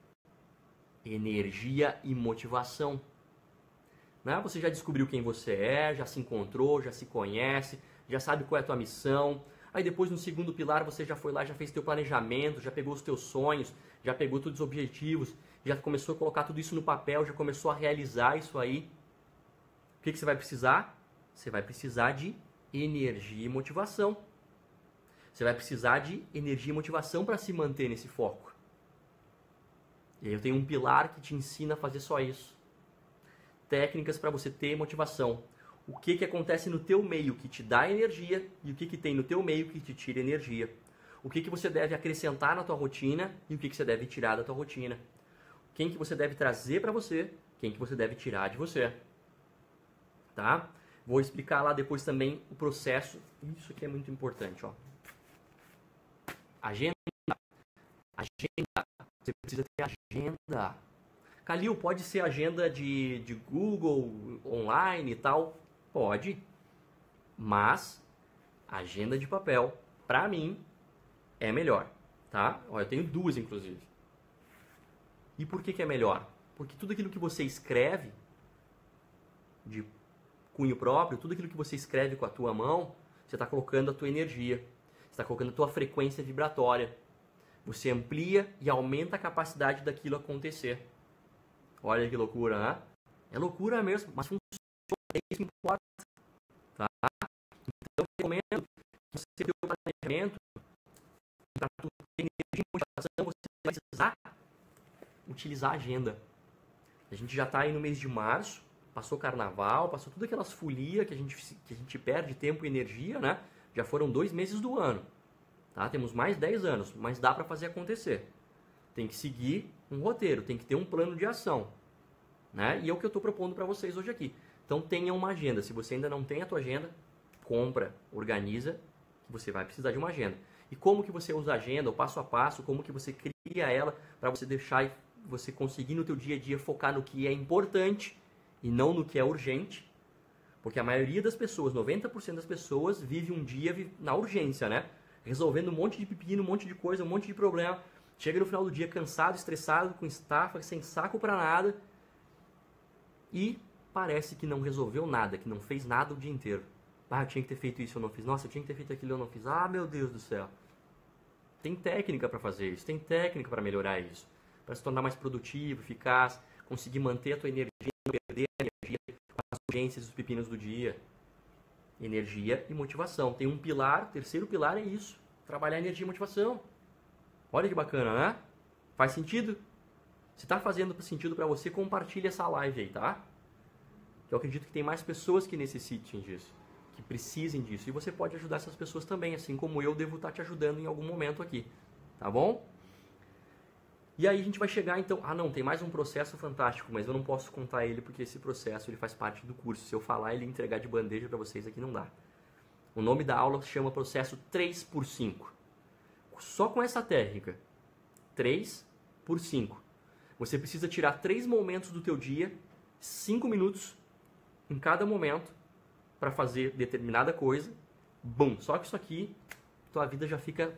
Speaker 1: Energia e motivação. Né? Você já descobriu quem você é, já se encontrou, já se conhece, já sabe qual é a tua missão. Aí depois no segundo pilar você já foi lá, já fez teu planejamento, já pegou os teus sonhos, já pegou todos os objetivos, já começou a colocar tudo isso no papel, já começou a realizar isso aí. O que, que você vai precisar? Você vai precisar de energia e motivação. Você vai precisar de energia e motivação para se manter nesse foco. E aí eu tenho um pilar que te ensina a fazer só isso. Técnicas para você ter motivação. O que, que acontece no teu meio que te dá energia e o que, que tem no teu meio que te tira energia. O que, que você deve acrescentar na tua rotina e o que, que você deve tirar da tua rotina. Quem que você deve trazer para você, quem que você deve tirar de você. Tá? Vou explicar lá depois também o processo. Isso aqui é muito importante, ó. Agenda. Agenda. Você precisa ter agenda. Calil, pode ser agenda de, de Google, online e tal? Pode. Mas, agenda de papel, pra mim, é melhor. Tá? Ó, eu tenho duas, inclusive. E por que, que é melhor? Porque tudo aquilo que você escreve, de cunho próprio, tudo aquilo que você escreve com a tua mão, você está colocando a tua energia. Você está colocando a tua frequência vibratória. Você amplia e aumenta a capacidade daquilo acontecer. Olha que loucura, né? É loucura mesmo, mas funciona, é isso que importa. Tá? Então eu recomendo que você tenha o planejamento, para tu ter energia e motivação, você vai precisar utilizar a agenda. A gente já está aí no mês de março, passou carnaval, passou tudo aquelas folias que a gente, que a gente perde tempo e energia, né? Já foram dois meses do ano. Tá? Temos mais dez anos, mas dá para fazer acontecer. Tem que seguir um roteiro, tem que ter um plano de ação. Né? E é o que eu estou propondo para vocês hoje aqui. Então tenha uma agenda. Se você ainda não tem a tua agenda, compra, organiza, que você vai precisar de uma agenda. E como que você usa a agenda, o passo a passo, como que você cria ela para você deixar e você conseguir no teu dia a dia focar no que é importante e não no que é urgente. Porque a maioria das pessoas, noventa por cento das pessoas, vive um dia na urgência, né? Resolvendo um monte de pepino, um monte de coisa, um monte de problema. Chega no final do dia cansado, estressado, com estafa, sem saco para nada. E parece que não resolveu nada, que não fez nada o dia inteiro. Ah, eu tinha que ter feito isso, eu não fiz. Nossa, eu tinha que ter feito aquilo, eu não fiz. Ah, meu Deus do céu. Tem técnica para fazer isso, tem técnica para melhorar isso, para se tornar mais produtivo, eficaz, conseguir manter a tua energia, não perder a energia com as urgências e os pepinos do dia. Energia e motivação. Tem um pilar, o terceiro pilar é isso, trabalhar energia e motivação. Olha que bacana, né? Faz sentido? Se está fazendo sentido para você, compartilha essa live aí, tá? Eu acredito que tem mais pessoas que necessitem disso, que precisem disso. E você pode ajudar essas pessoas também, assim como eu devo estar te ajudando em algum momento aqui. Tá bom? E aí a gente vai chegar então... Ah, não, tem mais um processo fantástico, mas eu não posso contar ele porque esse processo ele faz parte do curso. Se eu falar ele entregar de bandeja para vocês aqui não dá. O nome da aula se chama processo três por cinco. Só com essa técnica, três por cinco. Você precisa tirar três momentos do teu dia, cinco minutos em cada momento, para fazer determinada coisa. Bum! Só que isso aqui, tua vida já fica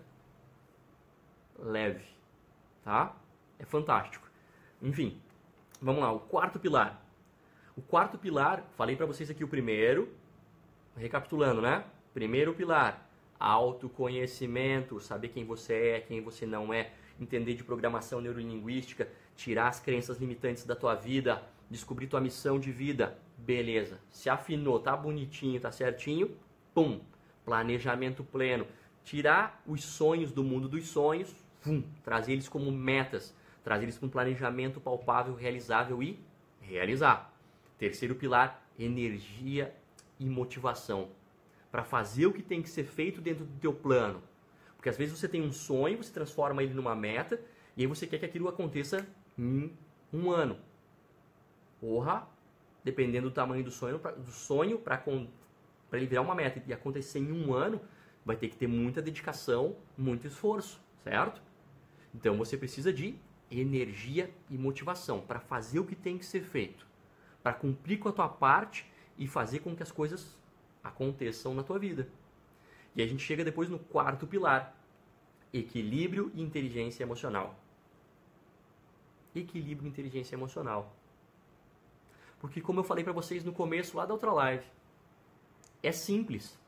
Speaker 1: leve, tá? É fantástico. Enfim, vamos lá, o quarto pilar. O quarto pilar, falei para vocês aqui o primeiro, recapitulando, né? Primeiro pilar, autoconhecimento, saber quem você é, quem você não é, entender de programação neurolinguística, tirar as crenças limitantes da tua vida, descobrir tua missão de vida. Beleza, se afinou, tá bonitinho, tá certinho, pum, planejamento pleno. Tirar os sonhos do mundo dos sonhos, pum, trazer eles como metas, trazer eles com um planejamento palpável, realizável e realizar. Terceiro pilar, energia e motivação. Para fazer o que tem que ser feito dentro do teu plano. Porque às vezes você tem um sonho, você transforma ele numa meta, e aí você quer que aquilo aconteça em um ano. Porra, dependendo do tamanho do sonho, do sonho para ele virar uma meta e acontecer em um ano, vai ter que ter muita dedicação, muito esforço, certo? Então você precisa de energia e motivação para fazer o que tem que ser feito, para cumprir com a tua parte e fazer com que as coisas aconteçam na tua vida. E a gente chega depois no quarto pilar, equilíbrio e inteligência emocional. Equilíbrio e inteligência emocional. Porque como eu falei para vocês no começo lá da outra live, é simples.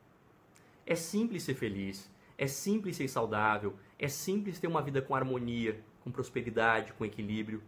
Speaker 1: É simples ser feliz, é simples ser saudável, é simples ter uma vida com harmonia, com prosperidade, com equilíbrio.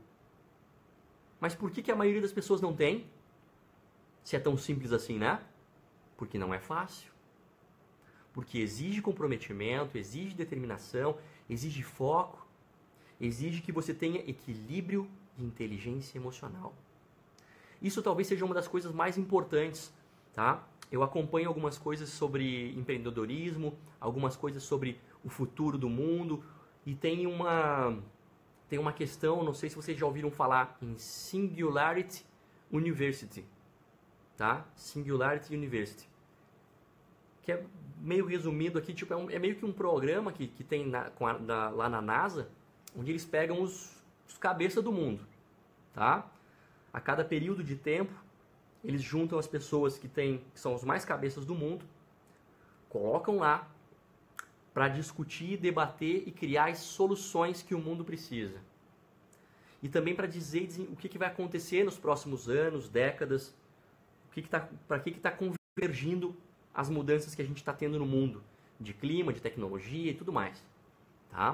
Speaker 1: Mas por que que a maioria das pessoas não tem? Se é tão simples assim, né? Porque não é fácil. Porque exige comprometimento, exige determinação, exige foco, exige que você tenha equilíbrio e inteligência emocional. Isso talvez seja uma das coisas mais importantes, tá? Eu acompanho algumas coisas sobre empreendedorismo, algumas coisas sobre o futuro do mundo, e tem uma, tem uma questão, não sei se vocês já ouviram falar em Singularity University, tá? Singularity University. Que é meio resumido aqui, tipo, é, um, é meio que um programa que, que tem na, com a, na, lá na NASA, onde eles pegam os, os cabeças do mundo, tá? A cada período de tempo, eles juntam as pessoas que, tem, que são os mais cabeças do mundo, colocam lá para discutir, debater e criar as soluções que o mundo precisa. E também para dizer o que, que vai acontecer nos próximos anos, décadas, o que que tá, para que está convergindo as mudanças que a gente está tendo no mundo, de clima, de tecnologia e tudo mais. Tá?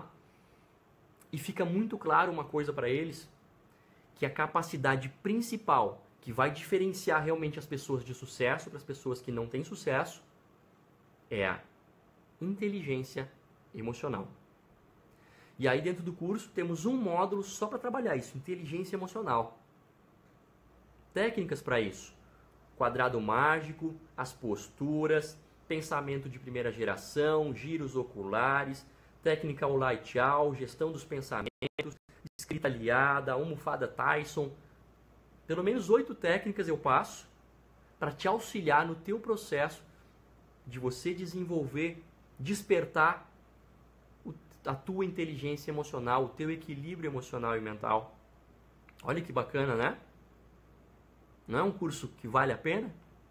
Speaker 1: E fica muito claro uma coisa para eles, que a capacidade principal que vai diferenciar realmente as pessoas de sucesso para as pessoas que não têm sucesso é a inteligência emocional. E aí dentro do curso temos um módulo só para trabalhar isso, inteligência emocional. Técnicas para isso. Quadrado mágico, as posturas, pensamento de primeira geração, giros oculares, técnica Olai-Tchau, gestão dos pensamentos, escrita aliada, almofada Tyson. Pelo menos oito técnicas eu passo para te auxiliar no teu processo de você desenvolver, despertar a tua inteligência emocional, o teu equilíbrio emocional e mental. Olha que bacana, né? Não é um curso que vale a pena?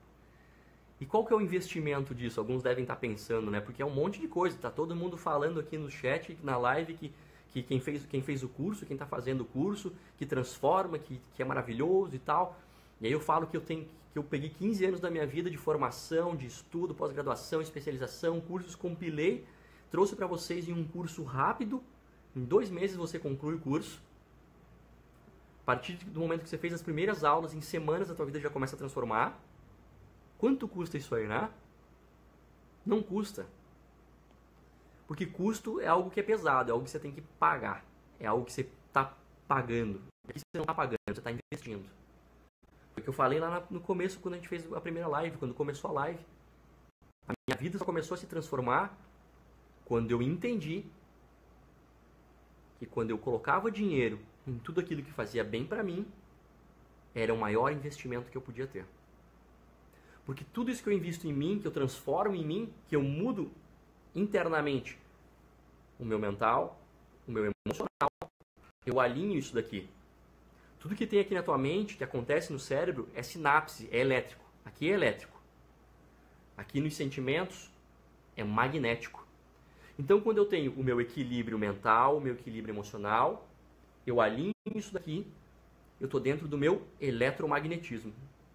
Speaker 1: E qual que é o investimento disso? Alguns devem estar pensando, né? Porque é um monte de coisa. Tá todo mundo falando aqui no chat, na live, que, que quem, fez, quem fez o curso, quem está fazendo o curso, que transforma, que, que é maravilhoso e tal. E aí eu falo que eu, tenho, que eu peguei quinze anos da minha vida de formação, de estudo, pós-graduação, especialização, cursos, compilei, trouxe para vocês em um curso rápido. Em dois meses você conclui o curso. A partir do momento que você fez as primeiras aulas, em semanas a tua vida já começa a transformar. Quanto custa isso aí, né? Não custa. Porque custo é algo que é pesado, é algo que você tem que pagar. É algo que você está pagando. Aqui você não está pagando, você está investindo. Foi o que eu falei lá no começo, quando a gente fez a primeira live, quando começou a live. A minha vida só começou a se transformar quando eu entendi que quando eu colocava dinheiro em tudo aquilo que fazia bem para mim, era o maior investimento que eu podia ter. Porque tudo isso que eu invisto em mim, que eu transformo em mim, que eu mudo internamente, o meu mental, o meu emocional, eu alinho isso daqui. Tudo que tem aqui na tua mente, que acontece no cérebro, é sinapse, é elétrico. Aqui é elétrico. Aqui nos sentimentos, é magnético. Então, quando eu tenho o meu equilíbrio mental, o meu equilíbrio emocional, eu alinho isso daqui, eu estou dentro do meu eletromagnetismo.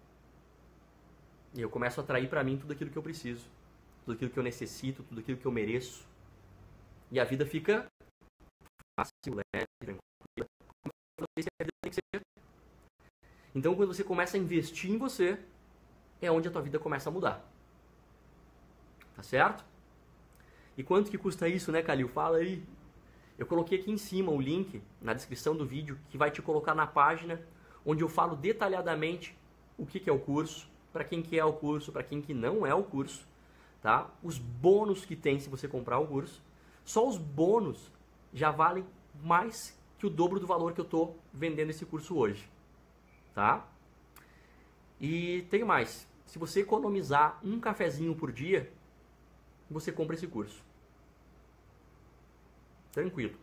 Speaker 1: E eu começo a atrair para mim tudo aquilo que eu preciso, tudo aquilo que eu necessito, tudo aquilo que eu mereço. E a vida fica fácil, leve, tranquila. A vida tem que ser. Então, quando você começa a investir em você, é onde a tua vida começa a mudar. Tá certo? E quanto que custa isso, né, Calil? Fala aí. Eu coloquei aqui em cima o link, na descrição do vídeo, que vai te colocar na página, onde eu falo detalhadamente o que, que é o curso, para quem que é o curso, para quem que não é o curso, tá? Os bônus que tem se você comprar o curso. Só os bônus já valem mais que o dobro do valor que eu estou vendendo esse curso hoje, tá? E tem mais. Se você economizar um cafezinho por dia, você compra esse curso. Tranquilo.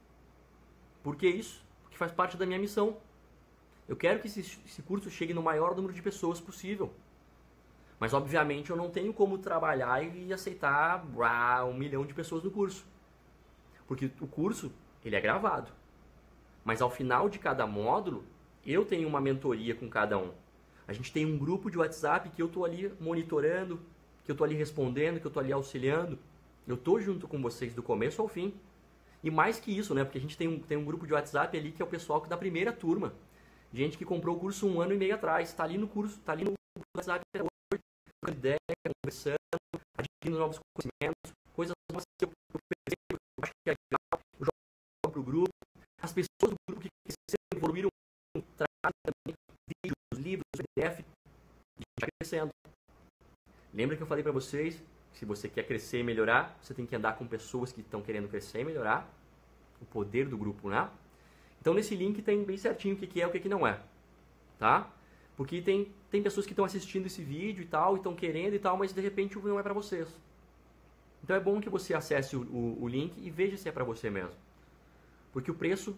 Speaker 1: Por que isso? Porque faz parte da minha missão. Eu quero que esse, esse curso chegue no maior número de pessoas possível. Mas, obviamente, eu não tenho como trabalhar e aceitar uau, um milhão de pessoas no curso. Porque o curso, ele é gravado. Mas, ao final de cada módulo, eu tenho uma mentoria com cada um. A gente tem um grupo de WhatsApp que eu estou ali monitorando, que eu estou ali respondendo, que eu estou ali auxiliando. Eu estou junto com vocês do começo ao fim. E mais que isso, né? Porque a gente tem um, tem um grupo de WhatsApp ali que é o pessoal que da primeira turma. Gente que comprou o curso um ano e meio atrás. Está ali no curso, está ali no WhatsApp até hoje, trocando ideia, conversando, adquirindo novos conhecimentos, coisas novas que eu percebo, eu acho que é legal, eu jogo para o grupo. As pessoas do grupo que cresceram, evoluíram, trazem também vídeos, livros, P D F, e está crescendo. Lembra que eu falei para vocês, se você quer crescer e melhorar, você tem que andar com pessoas que estão querendo crescer e melhorar. O poder do grupo, né? Então nesse link tem bem certinho o que é e o que não é, tá? Porque tem, tem pessoas que estão assistindo esse vídeo e tal, e estão querendo e tal, mas de repente não é para vocês. Então é bom que você acesse o, o, o link e veja se é para você mesmo. Porque o preço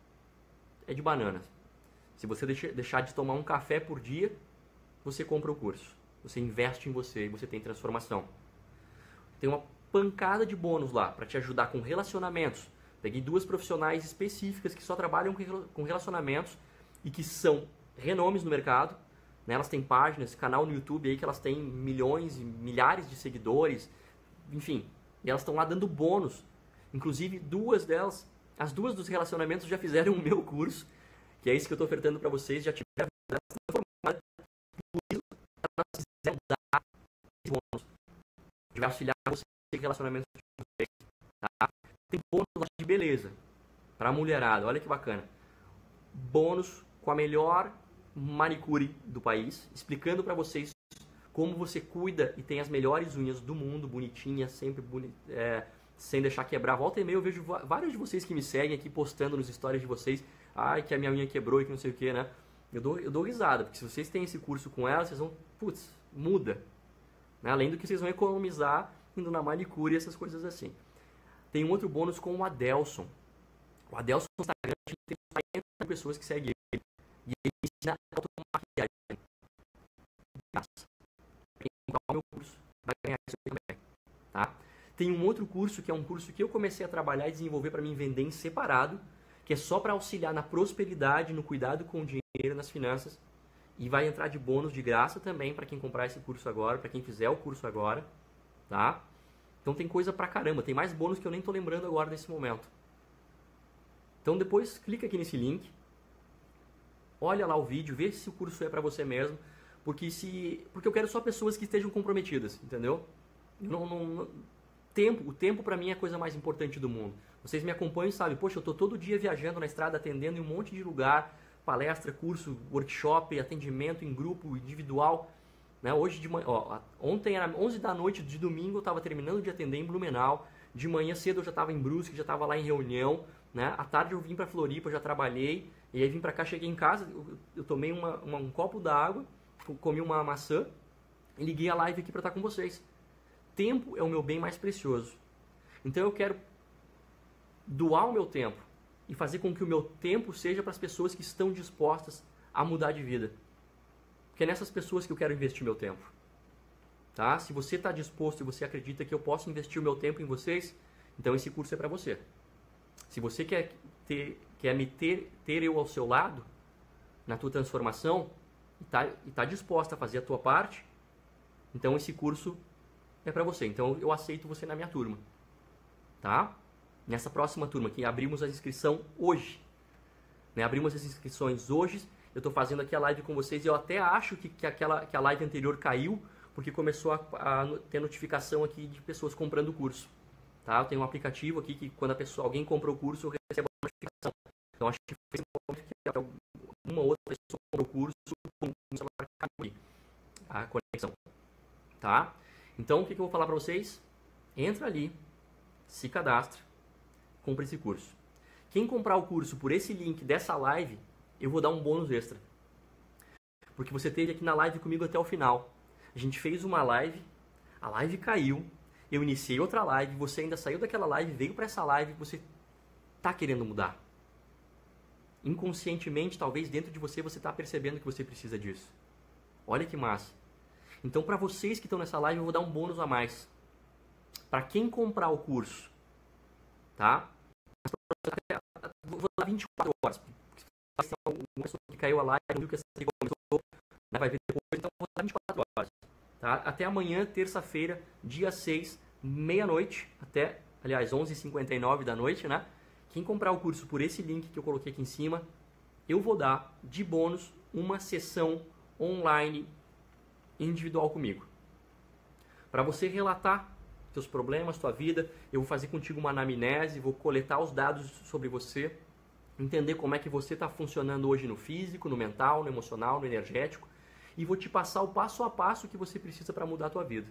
Speaker 1: é de bananas. Se você deixa, deixar de tomar um café por dia, você compra o curso. Você investe em você e você tem transformação. Tem uma pancada de bônus lá para te ajudar com relacionamentos. Peguei duas profissionais específicas que só trabalham com relacionamentos e que são renomes no mercado. Né? Elas têm páginas, canal no YouTube aí que elas têm milhões e milhares de seguidores. Enfim, e elas estão lá dando bônus. Inclusive, duas delas, as duas dos relacionamentos já fizeram o meu curso, que é isso que eu estou ofertando para vocês, já tiveram transformado. Por isso, elas quiser dar esse bônus. De auxiliar você em relacionamentos de vocês, tá? Tem bônus de beleza para a mulherada, olha que bacana. Bônus com a melhor manicure do país, explicando para vocês como você cuida e tem as melhores unhas do mundo, bonitinhas, sempre boni é, sem deixar quebrar. Volta e meia eu vejo vários de vocês que me seguem aqui postando nos stories de vocês, ai que a minha unha quebrou e que não sei o que, né? Eu dou, eu dou risada, porque se vocês têm esse curso com ela, vocês vão, putz, muda. Né? Além do que vocês vão economizar indo na manicure e essas coisas assim. Tem um outro bônus com o Adelson. O Adelson no Instagram tem quarenta pessoas que seguem ele. E ele ensina automaquiagem. Graça. Quem comprar o meu curso vai ganhar isso também. Tá? Tem um outro curso que é um curso que eu comecei a trabalhar e desenvolver para mim vender em separado, que é só para auxiliar na prosperidade, no cuidado com o dinheiro, nas finanças. E vai entrar de bônus de graça também para quem comprar esse curso agora, para quem fizer o curso agora, tá? Então tem coisa pra caramba, tem mais bônus que eu nem tô lembrando agora nesse momento. Então depois clica aqui nesse link, olha lá o vídeo, vê se o curso é pra você mesmo, porque, se, porque eu quero só pessoas que estejam comprometidas, entendeu? Não, não, não, tempo, o tempo pra mim é a coisa mais importante do mundo. Vocês me acompanham e sabem, poxa, eu tô todo dia viajando na estrada, atendendo em um monte de lugar, palestra, curso, workshop, atendimento em grupo, individual. Né? Hoje de manhã, ó, ontem era onze da noite de domingo, eu estava terminando de atender em Blumenau. De manhã cedo eu já estava em Brusque, já estava lá em reunião. Né? À tarde eu vim para Floripa, eu já trabalhei. E aí vim para cá, cheguei em casa, eu, eu tomei uma, uma, um copo d'água, comi uma maçã e liguei a live aqui para estar com vocês. Tempo é o meu bem mais precioso. Então eu quero doar o meu tempo e fazer com que o meu tempo seja para as pessoas que estão dispostas a mudar de vida. Porque é nessas pessoas que eu quero investir meu tempo. Tá? Se você está disposto e você acredita que eu posso investir o meu tempo em vocês, então esse curso é para você. Se você quer, ter, quer me ter, ter eu ao seu lado, na tua transformação, e está tá disposta a fazer a tua parte, então esse curso é para você. Então eu aceito você na minha turma. Tá? Nessa próxima turma, que abrimos a inscrição hoje. Né? Abrimos as inscrições hoje. Eu estou fazendo aqui a live com vocês e eu até acho que, que, aquela, que a live anterior caiu, porque começou a, a ter notificação aqui de pessoas comprando o curso. Tá? Eu tenho um aplicativo aqui que quando a pessoa, alguém comprou o curso, eu recebo a notificação. Então acho que foi uma outra pessoa comprou o curso, começou a cair a conexão. Tá? Então o que, que eu vou falar para vocês? Entra ali, se cadastra, compra esse curso. Quem comprar o curso por esse link dessa live, eu vou dar um bônus extra. Porque você esteve aqui na live comigo até o final. A gente fez uma live, a live caiu, eu iniciei outra live, você ainda saiu daquela live, veio para essa live, você está querendo mudar. Inconscientemente, talvez dentro de você, você está percebendo que você precisa disso. Olha que massa. Então, para vocês que estão nessa live, eu vou dar um bônus a mais. Para quem comprar o curso, tá? Vou dar vinte e quatro horas. Uma pessoa que caiu a live, não viu que essa live começou, né, vai ver depois, então vou dar vinte e quatro horas. Tá? Até amanhã, terça-feira, dia seis, meia-noite, até, aliás, onze e cinquenta e nove da noite, né? Quem comprar o curso por esse link que eu coloquei aqui em cima, eu vou dar de bônus uma sessão online individual comigo. Para você relatar seus problemas, sua vida, eu vou fazer contigo uma anamnese, vou coletar os dados sobre você, entender como é que você está funcionando hoje no físico, no mental, no emocional, no energético, e vou te passar o passo a passo que você precisa para mudar a tua vida.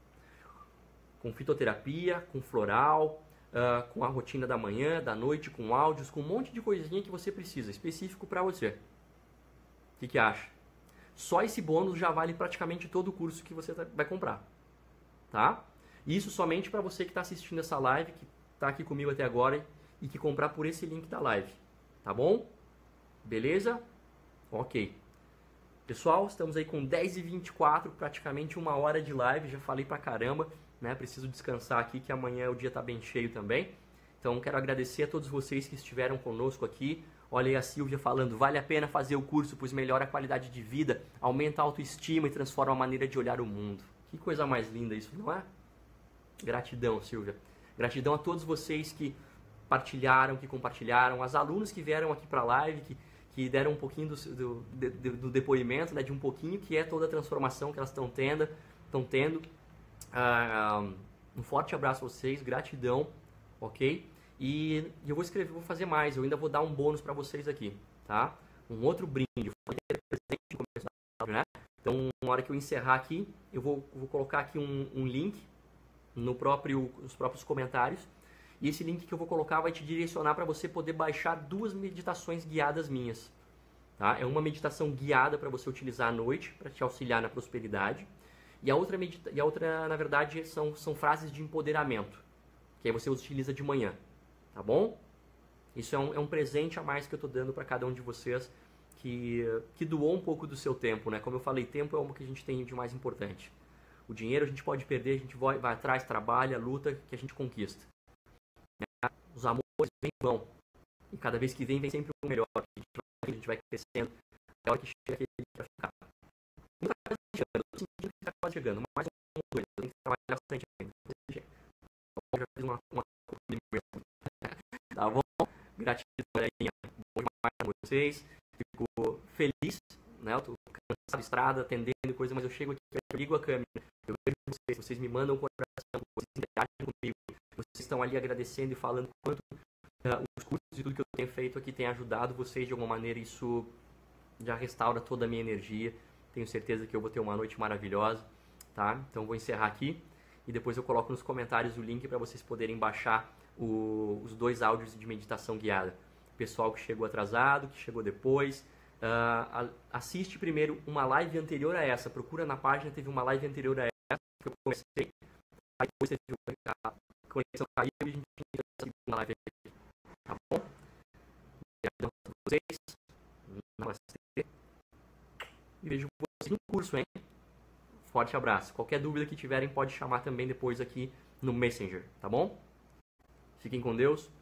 Speaker 1: Com fitoterapia, com floral, uh, com a rotina da manhã, da noite, com áudios, com um monte de coisinha que você precisa, específico para você. O que que acha? Só esse bônus já vale praticamente todo o curso que você vai comprar. Tá? Isso somente para você que está assistindo essa live, que está aqui comigo até agora e que comprar por esse link da live. Tá bom? Beleza? Ok. Pessoal, estamos aí com dez e vinte e quatro, praticamente uma hora de live, já falei pra caramba, né? Preciso descansar aqui, que amanhã o dia tá bem cheio também. Então, quero agradecer a todos vocês que estiveram conosco aqui. Olha aí a Silvia falando, vale a pena fazer o curso, pois melhora a qualidade de vida, aumenta a autoestima e transforma a maneira de olhar o mundo. Que coisa mais linda isso, não é? Gratidão, Silvia. Gratidão a todos vocês que partilharam, que compartilharam, as alunos que vieram aqui para a live, que, que deram um pouquinho do, do, do, do depoimento, né, de um pouquinho que é toda a transformação que elas estão tendo. Estão tendo. Ah, um forte abraço a vocês, gratidão, ok? E eu vou escrever, vou fazer mais, eu ainda vou dar um bônus para vocês aqui, tá? Um outro brinde, né? Então, na hora que eu encerrar aqui, eu vou, vou colocar aqui um, um link no próprio, nos próprios comentários. E esse link que eu vou colocar vai te direcionar para você poder baixar duas meditações guiadas minhas. Tá? É uma meditação guiada para você utilizar à noite, para te auxiliar na prosperidade. E a outra, medita e a outra na verdade, são, são frases de empoderamento, que aí você utiliza de manhã. Tá bom? Isso é um, é um presente a mais que eu estou dando para cada um de vocês que, que doou um pouco do seu tempo. Né? Como eu falei, tempo é o que a gente tem de mais importante. O dinheiro a gente pode perder, a gente vai, vai atrás, trabalha, luta, que a gente conquista. Né? Os amores vêm e vão. E cada vez que vem, vem sempre o melhor. A gente vai, a gente vai crescendo. É a hora que chega aquele para ficar. Não está quase chegando, eu tô sentindo que está quase chegando. Mais um, dois, eu tenho que trabalhar bastante ainda. uma, uma tá bom? Gratidão, galerinha. Bom demais com vocês. Fico feliz, né? Eu tô cansado de estrada, atendendo coisa, mas eu chego aqui, eu ligo a câmera, eu vejo vocês, vocês me mandam o coração, vocês interagem comigo, vocês estão ali agradecendo e falando quanto uh, os cursos e tudo que eu tenho feito aqui tem ajudado vocês de alguma maneira. Isso já restaura toda a minha energia. Tenho certeza que eu vou ter uma noite maravilhosa, tá? Então vou encerrar aqui e depois eu coloco nos comentários o link para vocês poderem baixar o, os dois áudios de meditação guiada. Pessoal que chegou atrasado, que chegou depois, uh, assiste primeiro uma live anterior a essa. Procura na página, teve uma live anterior a essa que eu comecei. Aí depois teve a conexão caiu e a gente fez a segunda live aqui. Tá bom? Obrigado a vocês. Namastê. E vejo vocês no curso, hein? Forte abraço. Qualquer dúvida que tiverem pode chamar também depois aqui no Messenger, tá bom? Fiquem com Deus.